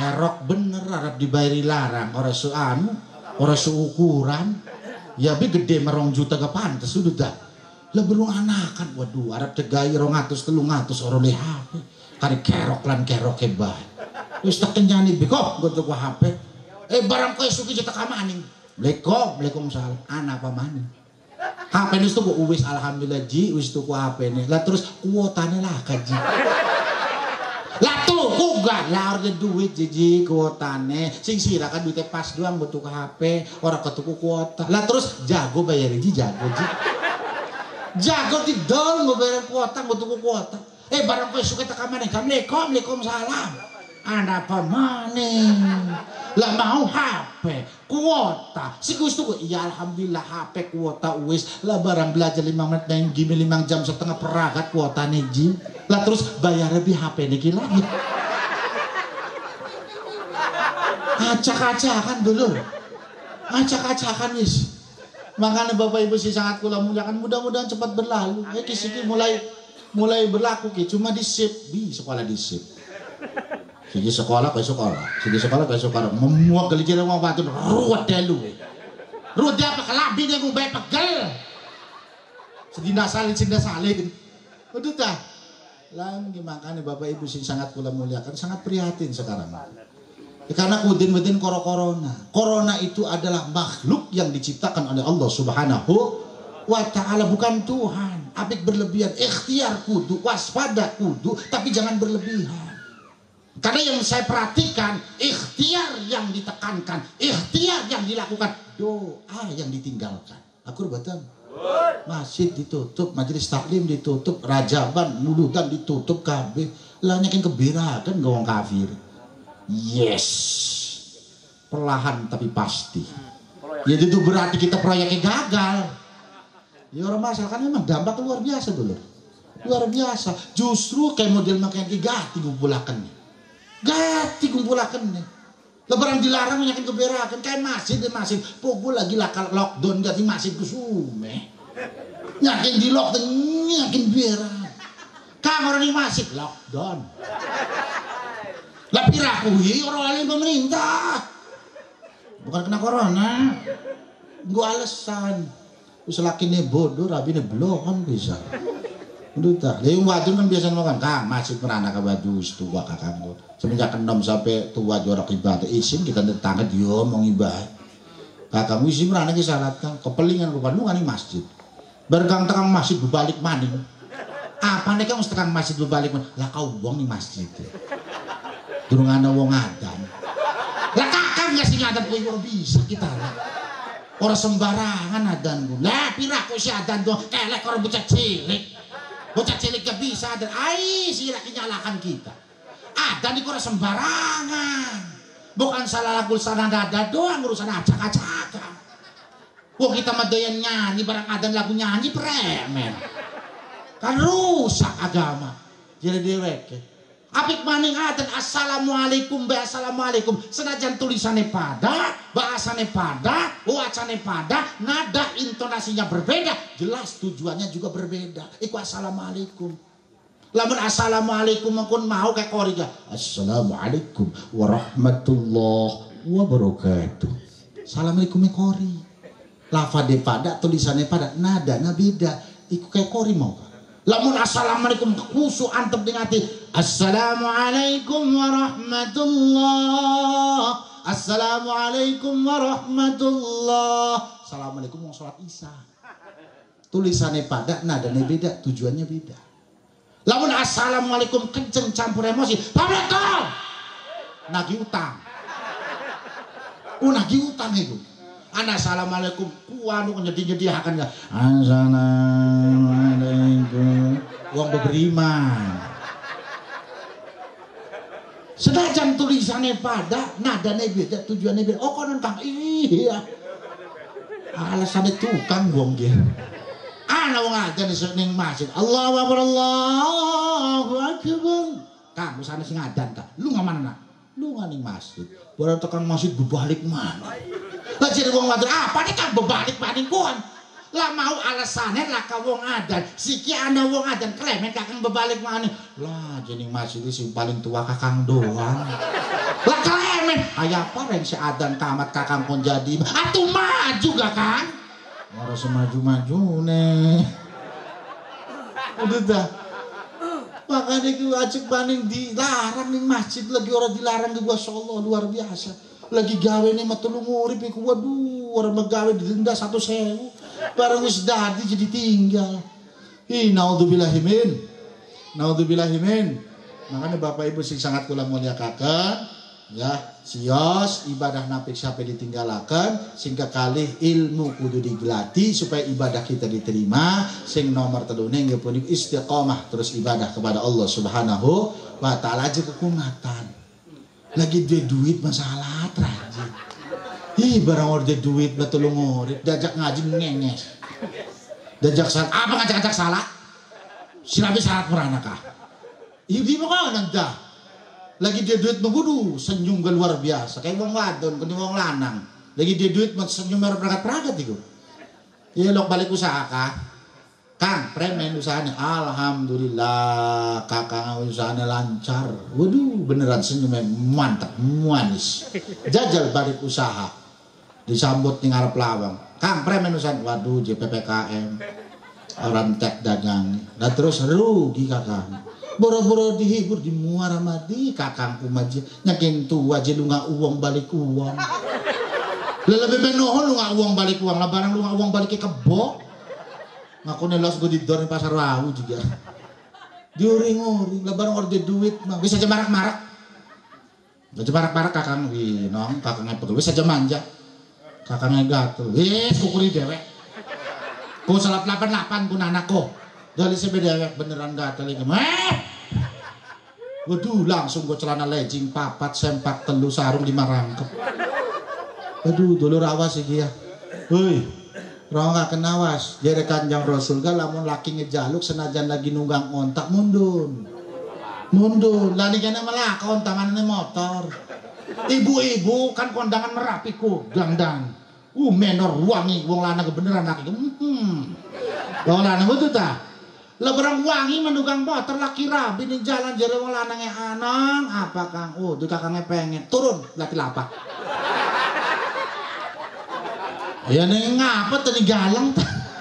kerok bener arep dibayari larang ora suanu ora seukuran ya bi gede merong juta ke pantes sudah dah lah belum anakan waduh arep cegai 200 300 ora oleh HP kari kerok lan kerok hebah wis tak kenyani bi kok nggo tuku HP barang kowe suki cetak maning Waalaikumsalam anak apa maning HP ini tuh wis alhamdulillah ji wis tuku HP ini lah terus kuotane lah kaji lah tuku gak lah ada duit ji kuotane sing sira kan duitnya pas doang butuh ke HP orang ketuku kuota lah terus jago bayar ji jago didol nggak bayar kuota butuh kuota barang kowe suka tak maning Waalaikumsalam anak apa maning lah mau HP kuota si Gus tuh ya alhamdulillah HP kuota wis lah barang belajar 5 menit main game 5 jam setengah peragat kuota ji lah terus bayar lebih HP niki lagi acak-acakan dulu acak-acakan wis makanya Bapak Ibu sih sangat kula muliakan mudah-mudahan cepat berlalu kisi mulai berlaku cuma di sip di sekolah di sip segi sekolah ke sekolah memuak gelicir wong batun ruwet delu ruwet apa kelabi dia ngubah pegel sedina salin udah dah lagi makanya Bapak Ibu sing sangat kula muliakan sangat prihatin sekarang karena kudin-kudin corona itu adalah makhluk yang diciptakan oleh Allah Subhanahu wa ta'ala bukan Tuhan apik berlebihan ikhtiar kudu waspada kudu tapi jangan berlebihan. Karena yang saya perhatikan ikhtiar yang ditekankan, ikhtiar yang dilakukan, doa yang ditinggalkan. Aku betul. Masjid ditutup, majelis taklim ditutup, rajaban, muludan ditutup kabeh. Lah nyakin keberakan gawang kafir. Yes. Perlahan tapi pasti. Ya itu berarti kita proyeknya gagal. Ya orang masalah kan memang dampak luar biasa dulu. Luar biasa. Justru kayak model makanya gati gumpulakan. Gati kumpulakan nih. Lebaran dilarang nyakin keberakan kayak masjid pokok lagi lakal lockdown gati masjid kusume. Nyakin di lockdown nyakin berak. Kamu orang di masjid lockdown. Lah pirakuhi orang lain pemerintah. Bukan kena corona. Gua alasan. Wis lakine bodoh rabine blokan bisa. Udah tak, leung wadon kan biasa makan kang masih merana ke baju tua kakakmu. Semenjak enam sampai tua juara ibadah isim kita tetangga diomong ibadah. Kakakmu isim merana syarat kang kepelingan rupa lu kan masjid. Bergang tekang masjid berbalik maning. Apa nih kamu tekang masjid berbalik maning? Lah kau buang nih masjid. Durung ana wong adan. Lah kakak nggak sih ngadan kowe bisa kita lah. Orang sembarangan adan. Lah pira kok si adan doang kelek orang bocah cilik. Bocah cilik gak bisa dan si laki nyalakan kita. Ada di kora sembarangan. Bukan salah lagu sana dada doang urusan acak-acakan. Wah kita mah doyan nyanyi barang ada lagu nyanyi premen. Kan rusak agama. Jadi dewek. Apik maning adan assalamualaikum be assalamualaikum senajan tulisannya pada bahasanya pada wacane pada nada intonasinya berbeda jelas tujuannya juga berbeda iku assalamualaikum lamun assalamualaikum mengkun mau kayak koriga assalamualaikum warahmatullahi wabarakatuh assalamualaikum kori lafade pada tulisannya pada nadanya beda iku kayak kori mau lamun assalamualaikum khusu antep dengan hati assalamualaikum warahmatullah assalamualaikum warahmatullah assalamualaikum mau sholat isya tulisannya pada nadanya beda tujuannya beda lamun assalamualaikum kenceng campur emosi assalamualaikum nagih utang nagih utang itu anak assalamualaikum kuanu nyedi-nyedi akan ya assalamualaikum uang beriman senajan tulisannya pada nadanya beda tujuannya beda oh konon kang iya alasannya tukang wong ge ana wong aja ning masjid Allahu akbar Allahu akbar kamu sana sing adan ta lu ngamana lu ning masjid barang tekan masjid bebalik mana lah jadi wong waduh apa nih kan bebalik maning kuan Lah mau alasannya lah ka wong adan. Siki ana wong adan klemen kakang bebalik mana. Lah jeneng masjid sing paling tua kakang doang. Lah klemen aya apa reng si adan tamat kakang pun jadi. Atuh maju kakang. Ora semaju-maju nih. Udah dah. Makanya itu ajak paning dilarang nih masjid lagi orang dilarang di Masya Allah luar biasa. Lagi gawe nih matulung urip iku waduh orang megawe didenda 1.000. Barang wis dadi jadi tinggal. Naudzubillahi min. Makanya Bapak Ibu sing sangat kula mulyakaken ya, sios ibadah napik sampai ditinggalakan sing kekalih ilmu kudu digelati supaya ibadah kita diterima. Sing nomor telune nggih punika istiqomah terus ibadah kepada Allah Subhanahu wa taala aja kekumatan. Lagi duit masalah rajin. Barang orde duit betul ngurip, diajak ngaji ngenges. Diajak salat, apa ngajak salat? Sirabi salat murana kah? Di mana nanda? Lagi dia duit menggudu, senyum ke luar biasa. Kayak wong wadon, kuning wong lanang. Lagi dia duit senyum merah peragat-peragat itu. Iya lok balik usaha kah? Kang, premen usahanya. Alhamdulillah, kakak usahanya lancar. Waduh, beneran senyumnya mantap, manis. Jajal balik usaha. Disambut ning arep lawang. Kang, premen usahanya. Waduh, JPPKM. Orang tek dagang. Nah terus rugi kakak. Boro-boro dihibur di Muara Madi kakangku maji nyakin tua aja lu nggak uang balik uang. Lebih benoho lu nggak uang balik uang lah barang lu nggak uang balik ke kebo. Ngaku nelos gue didor di pasar Rawu juga. Diuring-uring lah barang orde duit mah bisa aja marak-marak. Bisa marak-marak kakang nong kakangnya pegel bisa aja manja. Kakangnya gatel. Kukuri dewek. Ku salat 88 kun anakku. Dari sebedewek beneran gatel iki. Waduh langsung gue celana legging papat sempak telu sarung 5 rangkep. Aduh dulur awas iki ya. Hei, ora gak kenawas. Jere Kanjeng Rasul ga lamun laki ngejaluk senajan lagi nunggang ontak mundun. Mundun. Lah niki malah kontanganane motor. Ibu-ibu kan kondangan Merapiku gangdang. Menor wangi wong lanang beneran laki. Wong lanang betul ta? Lah barang wangi menunggang motor laki rabi ning jalan jare wong lanange anang apa Kang? Oh, tuh kakangnya pengen turun laki lapak. Ya ning ngapa tadi galang ta?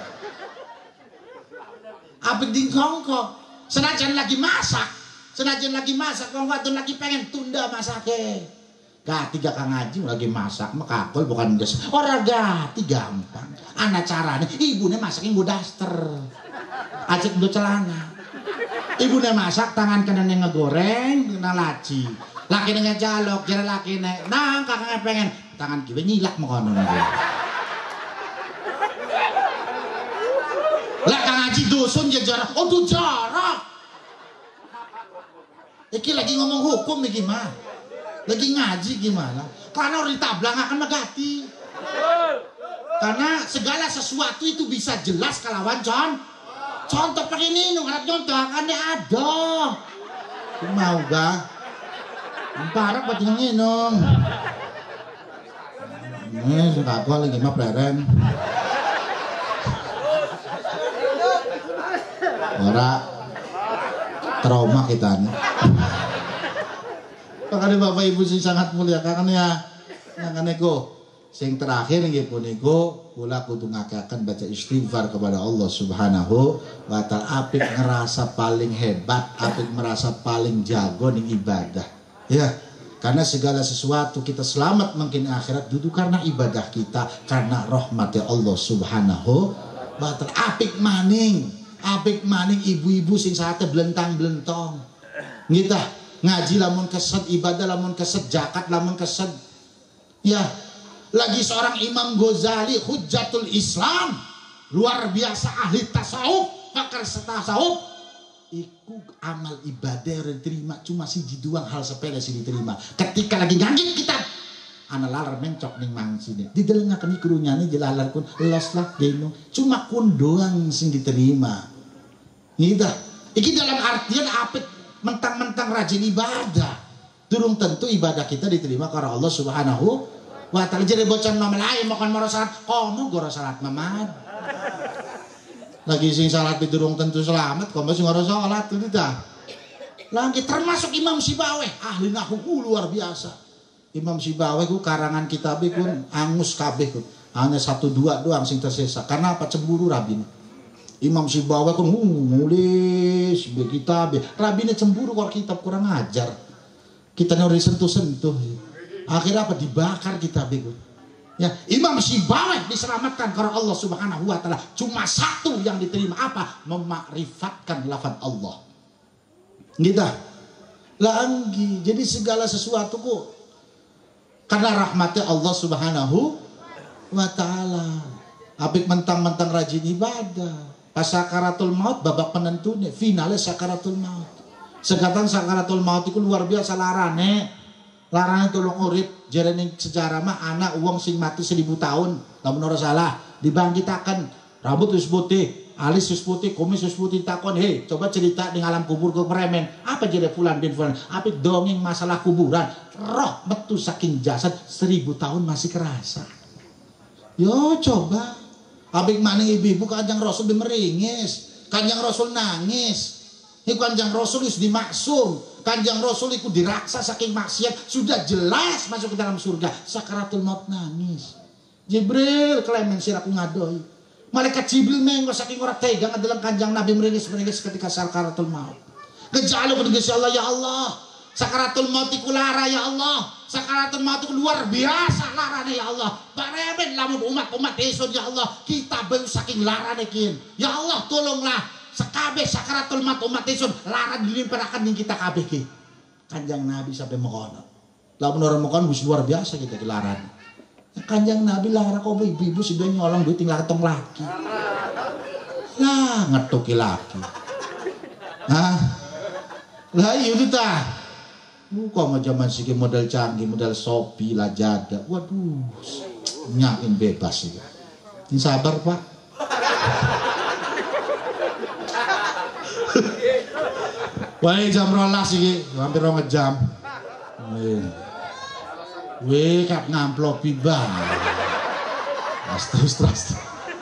Apik ding kongko. Senajan lagi masak wong wadon lagi pengen tunda masake. Gati gak Kang Haji lagi masak makakol bukan des. Ora gati gampang. Ana carane ibune masakin nggo daster. Ajak do celana. Ibune masak tangan kanan yang ngegoreng kena laci. Laki ngejalok jare laki nang kakangnya pengen tangan kiwe nyilak mekono. Lah Kang Haji dusun ya jarak. Oh tuh jarak. Iki lagi ngomong hukum nih gimana? Lagi ngaji gimana? Karena orang ditablang akan megati. Karena segala sesuatu itu bisa jelas kalawan contoh pakai ini ngarep contoh kan ada. Mau gak? Parah buat nginung. Sudah aku lagi mah pleren. Ora trauma kita nih. Makanya Bapak Ibu sing sangat mulia karena ya nganeko sing terakhir nggih punika kula kudu ngakaken baca istighfar kepada Allah Subhanahu wa taala apik ngerasa paling hebat, apik merasa paling jago ning ibadah. Ya, karena segala sesuatu kita selamat mungkin akhirat duduk karena ibadah kita, karena rahmat Allah Subhanahu wa taala. Apik maning ibu-ibu sing sate blentang-blentong. Ngita ngaji lamun kesed, ibadah lamun kesed, zakat lamun kesed. Ya, lagi seorang Imam Ghazali Hujjatul Islam, luar biasa ahli tasawuf, pakar tasawuf. Iku amal ibadah yang diterima cuma siji doang hal sepele sih diterima. Ketika lagi ngangit kitab, ana lalar mencok ning mangsine. Didelengaken iku runyane jelalar kun los lah deno. Cuma kun doang sing diterima. Ngita, iki dalam artian apik mentang-mentang rajin ibadah, durung tentu ibadah kita diterima karena Allah Subhanahu wa taala. Jadi bocah nomel ae makan maro salat, komo goro salat mamad. Lagi sing salat durung tentu selamat, kok masih ngoro salat itu dah. Lagi termasuk Imam Sibawayh, ahli nahwu luar biasa. Imam Sibawayh ku karangan kitab ku angus kabeh ku. Hanya 1-2 doang sing tersisa. Karena apa? Cemburu rabine. Imam Sibawayh ku nulis kitab. Rabine cemburu kok kitab kurang ajar. Kita ora disentuh-sentuh. Akhirnya apa? Dibakar kitab ku. Ya, Imam Sibawayh diselamatkan karena Allah Subhanahu wa taala. Cuma satu yang diterima apa? Memakrifatkan lafaz Allah. Gitu. Lagi. Jadi segala sesuatu kok karena rahmatnya Allah Subhanahu wa taala. Apik mentang-mentang rajin ibadah. Pas sakaratul maut babak penentunya, finalnya sakaratul maut. Sekarang sakaratul maut itu luar biasa larane. Larane tolong urip jarene sejarah mah anak uang sing mati 1000 tahun lamun ora salah dibangkitaken rambut wis putih alis wis putih kumis wis putih takon hei coba cerita di alam kubur ke premen apa jere fulan bin fulan apik dongeng masalah kuburan roh metu saking jasad 1000 tahun masih kerasa yo coba apik maning ibu-ibu Kanjeng Rasul dimeringis Kanjeng Rasul nangis iku Kanjeng Rasul wis dimaksum Kanjeng Rasul itu diraksa saking maksiat sudah jelas masuk ke dalam surga sakaratul maut nangis Jibril klemen siraku ngadoi malaikat Jibril mengko saking ora tega ngedeleng Kanjeng Nabi meringis ketika sakaratul maut kejalu ketika Allah ya Allah sakaratul maut iku lara ya Allah sakaratul maut iku luar biasa larane ya Allah paremen lamun umat-umat isun ya Allah kita baru saking larane kin ya Allah tolonglah sekabeh sakaratul maut umat isun laran dilimpahkan ning kita kabeh ki Kanjeng Nabi sampai mekono lamun orang mekono wis luar biasa kita dilaran Kanjeng Nabi lara kok ibu-ibu sudah nyolong duit tinggal ketong laki lah ngetuki laki lah itu tah kok mau zaman siki model canggih model Shopee Lazada waduh nyakin bebas sih ini sabar Pak wah jam 12 iki, hampir 2 jam. Weh, kap ngamplopi bang. Astros.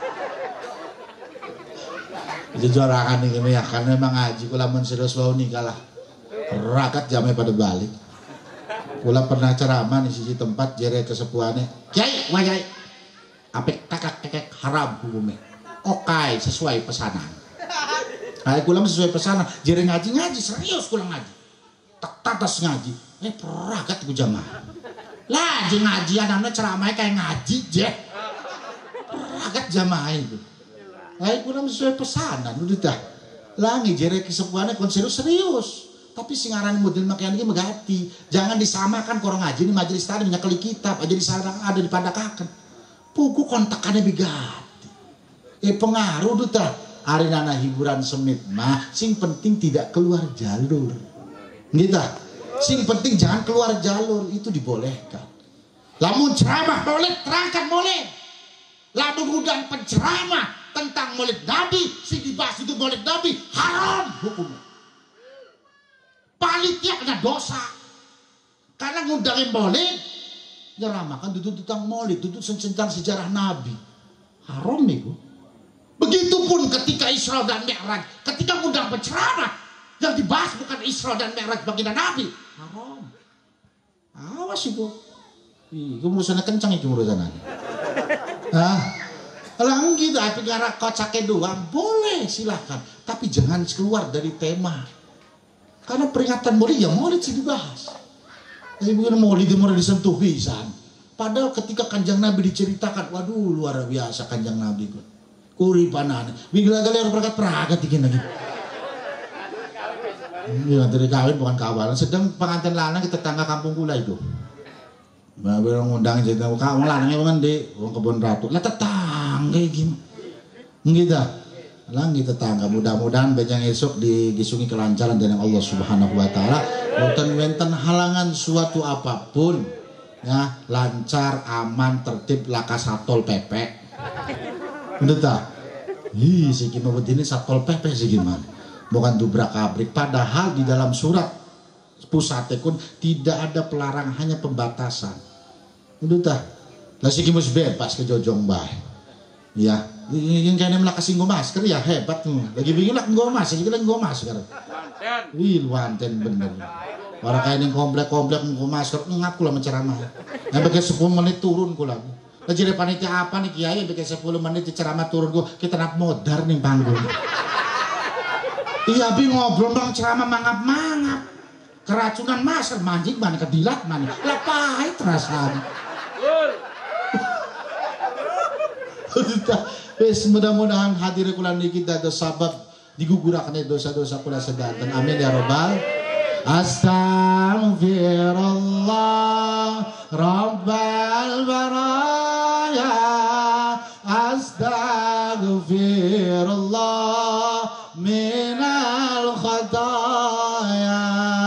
Jejorakan iki ya, kan memang ngaji kula men serius wae nih kalah. Rakat jamnya pada balik. Kula pernah ceramah di sisi tempat jere kesepuane. Kiai, wah kiai. Apik kakak haram hukumnya. Oke, sesuai pesanan. Kula sesuai pesanan, jere ngaji serius kula ngaji. Tatas ngaji. Peragat ku jamaah. Lah jeung ngaji anakna ceramah kayak ngaji je. Peragat jamaah itu. Kula sesuai pesanan udah dah. Lah ngejere kesepuane kon serius. Tapi sing aran model makian iki megati. Jangan disamakan karo ngaji di majelis tadi nyakeli kitab aja disarang ada dipandakaken. Pugu kontakane bigati. Pengaruh udah dah. Arinana hiburan semit mah sing penting tidak keluar jalur gitu sing penting jangan keluar jalur itu dibolehkan lamun ceramah boleh terangkan boleh lamun undang penceramah tentang maulid Nabi sing dibahas itu maulid Nabi haram hukumnya palitnya kena dosa karena ngundangin maulid nyeramahkan duduk tentang maulid duduk tentang sejarah Nabi haram nih begitupun ketika Isra dan Mi'raj, ketika ngundang penceramah yang dibahas bukan Isra dan Mi'raj baginda Nabi, haram. Awas ibu, itu urusannya kencang itu urusannya. Kalau gitu, tapi gara kocaknya doang boleh silahkan, tapi jangan keluar dari tema. Karena peringatan maulid ya maulid sih dibahas. Tapi bukan maulid mulai disentuh pisan. Padahal ketika Kanjeng Nabi diceritakan, waduh luar biasa Kanjeng Nabi kok. Kuripanan, bila kalian peragat dikit lagi. Ya dari kawin bukan kawalan, sedang pengantin lanang ke tetangga kampung kula itu. Bawa ngundang jadi kawan lanangnya bukan di kebun ratu. Lah tetangga gimana? Gitu. Langi tetangga mudah-mudahan bejang esok digisungi kelancaran dari Allah Subhanahu Wa Taala. Wonten halangan suatu apapun, ya lancar, aman, tertib, lakas satol pepe. Udah tak? Si gimana ini satpol pp sih gimana? Bukan dubrak abrik. Padahal di dalam surat pusat pun tidak ada pelarangan, hanya pembatasan. Udah tak? Lah si gimana bebas ke jojong bae. Ya, Yang kayaknya malah kasih gue masker ya hebat tuh. Lagi bingung lah gue masker, lagi gue masker. Wih, wanten bener. Orang kayak yang komplek-komplek gue masker, ngap kula menceramah. Yang pakai 10 menit turun kula. Lah jadi panitia apa nih kiai pakai 10 menit ceramah turun gue kita nak modar nih panggung. Iya bi ngobrol bang ceramah mangap-mangap. Keracunan masker manjing mana kedilat mana. Lah pahit rasanya. Wes mudah-mudahan hadir kula niki dados sabab digugurakan dosa-dosa kula sedanten. Amin ya rabbal. Astaghfirullah rabbal baraya. Astaghfirullah minal khataya.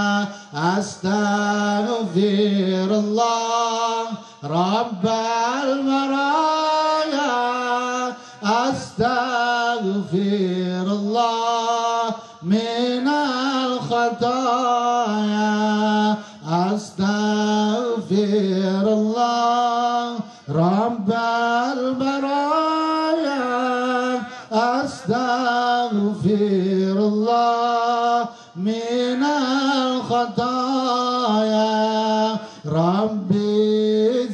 Astaghfirullah rabbal baraya. Astaghfirullah minal khataya. Astaghfirullah rabbal baraya. Astaghfirullah minal khataya. Rabbi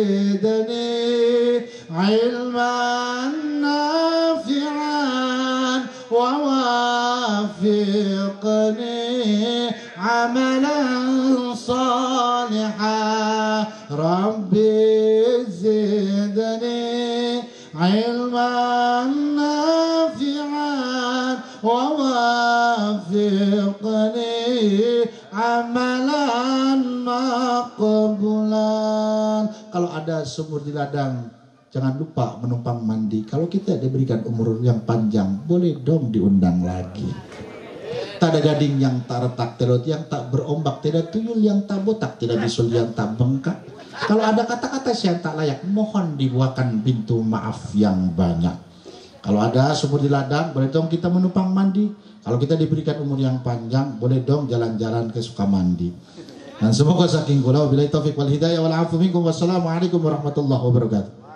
zidni ilman nafi'an wa wafiqni amalan salihan. Rabbi zidni ilman nafi'an wa wafiqni amalan maqbulan. Kalau ada sumur di ladang, jangan lupa menumpang mandi. Kalau kita diberikan umur yang panjang, boleh dong diundang lagi. Tak ada gading yang tak retak, tidak yang tak berombak, tidak tuyul yang tak botak, tidak bisul yang tak bengkak. Kalau ada kata-kata yang tak layak, mohon dibuatkan pintu maaf yang banyak. Kalau ada sumur di ladang, boleh dong kita menumpang mandi. Kalau kita diberikan umur yang panjang, boleh dong jalan-jalan ke Sukamandi. Dan semoga saking kula wabillahi taufiq wal hidayah wal afu minkum. Wassalamualaikum warahmatullahi wabarakatuh.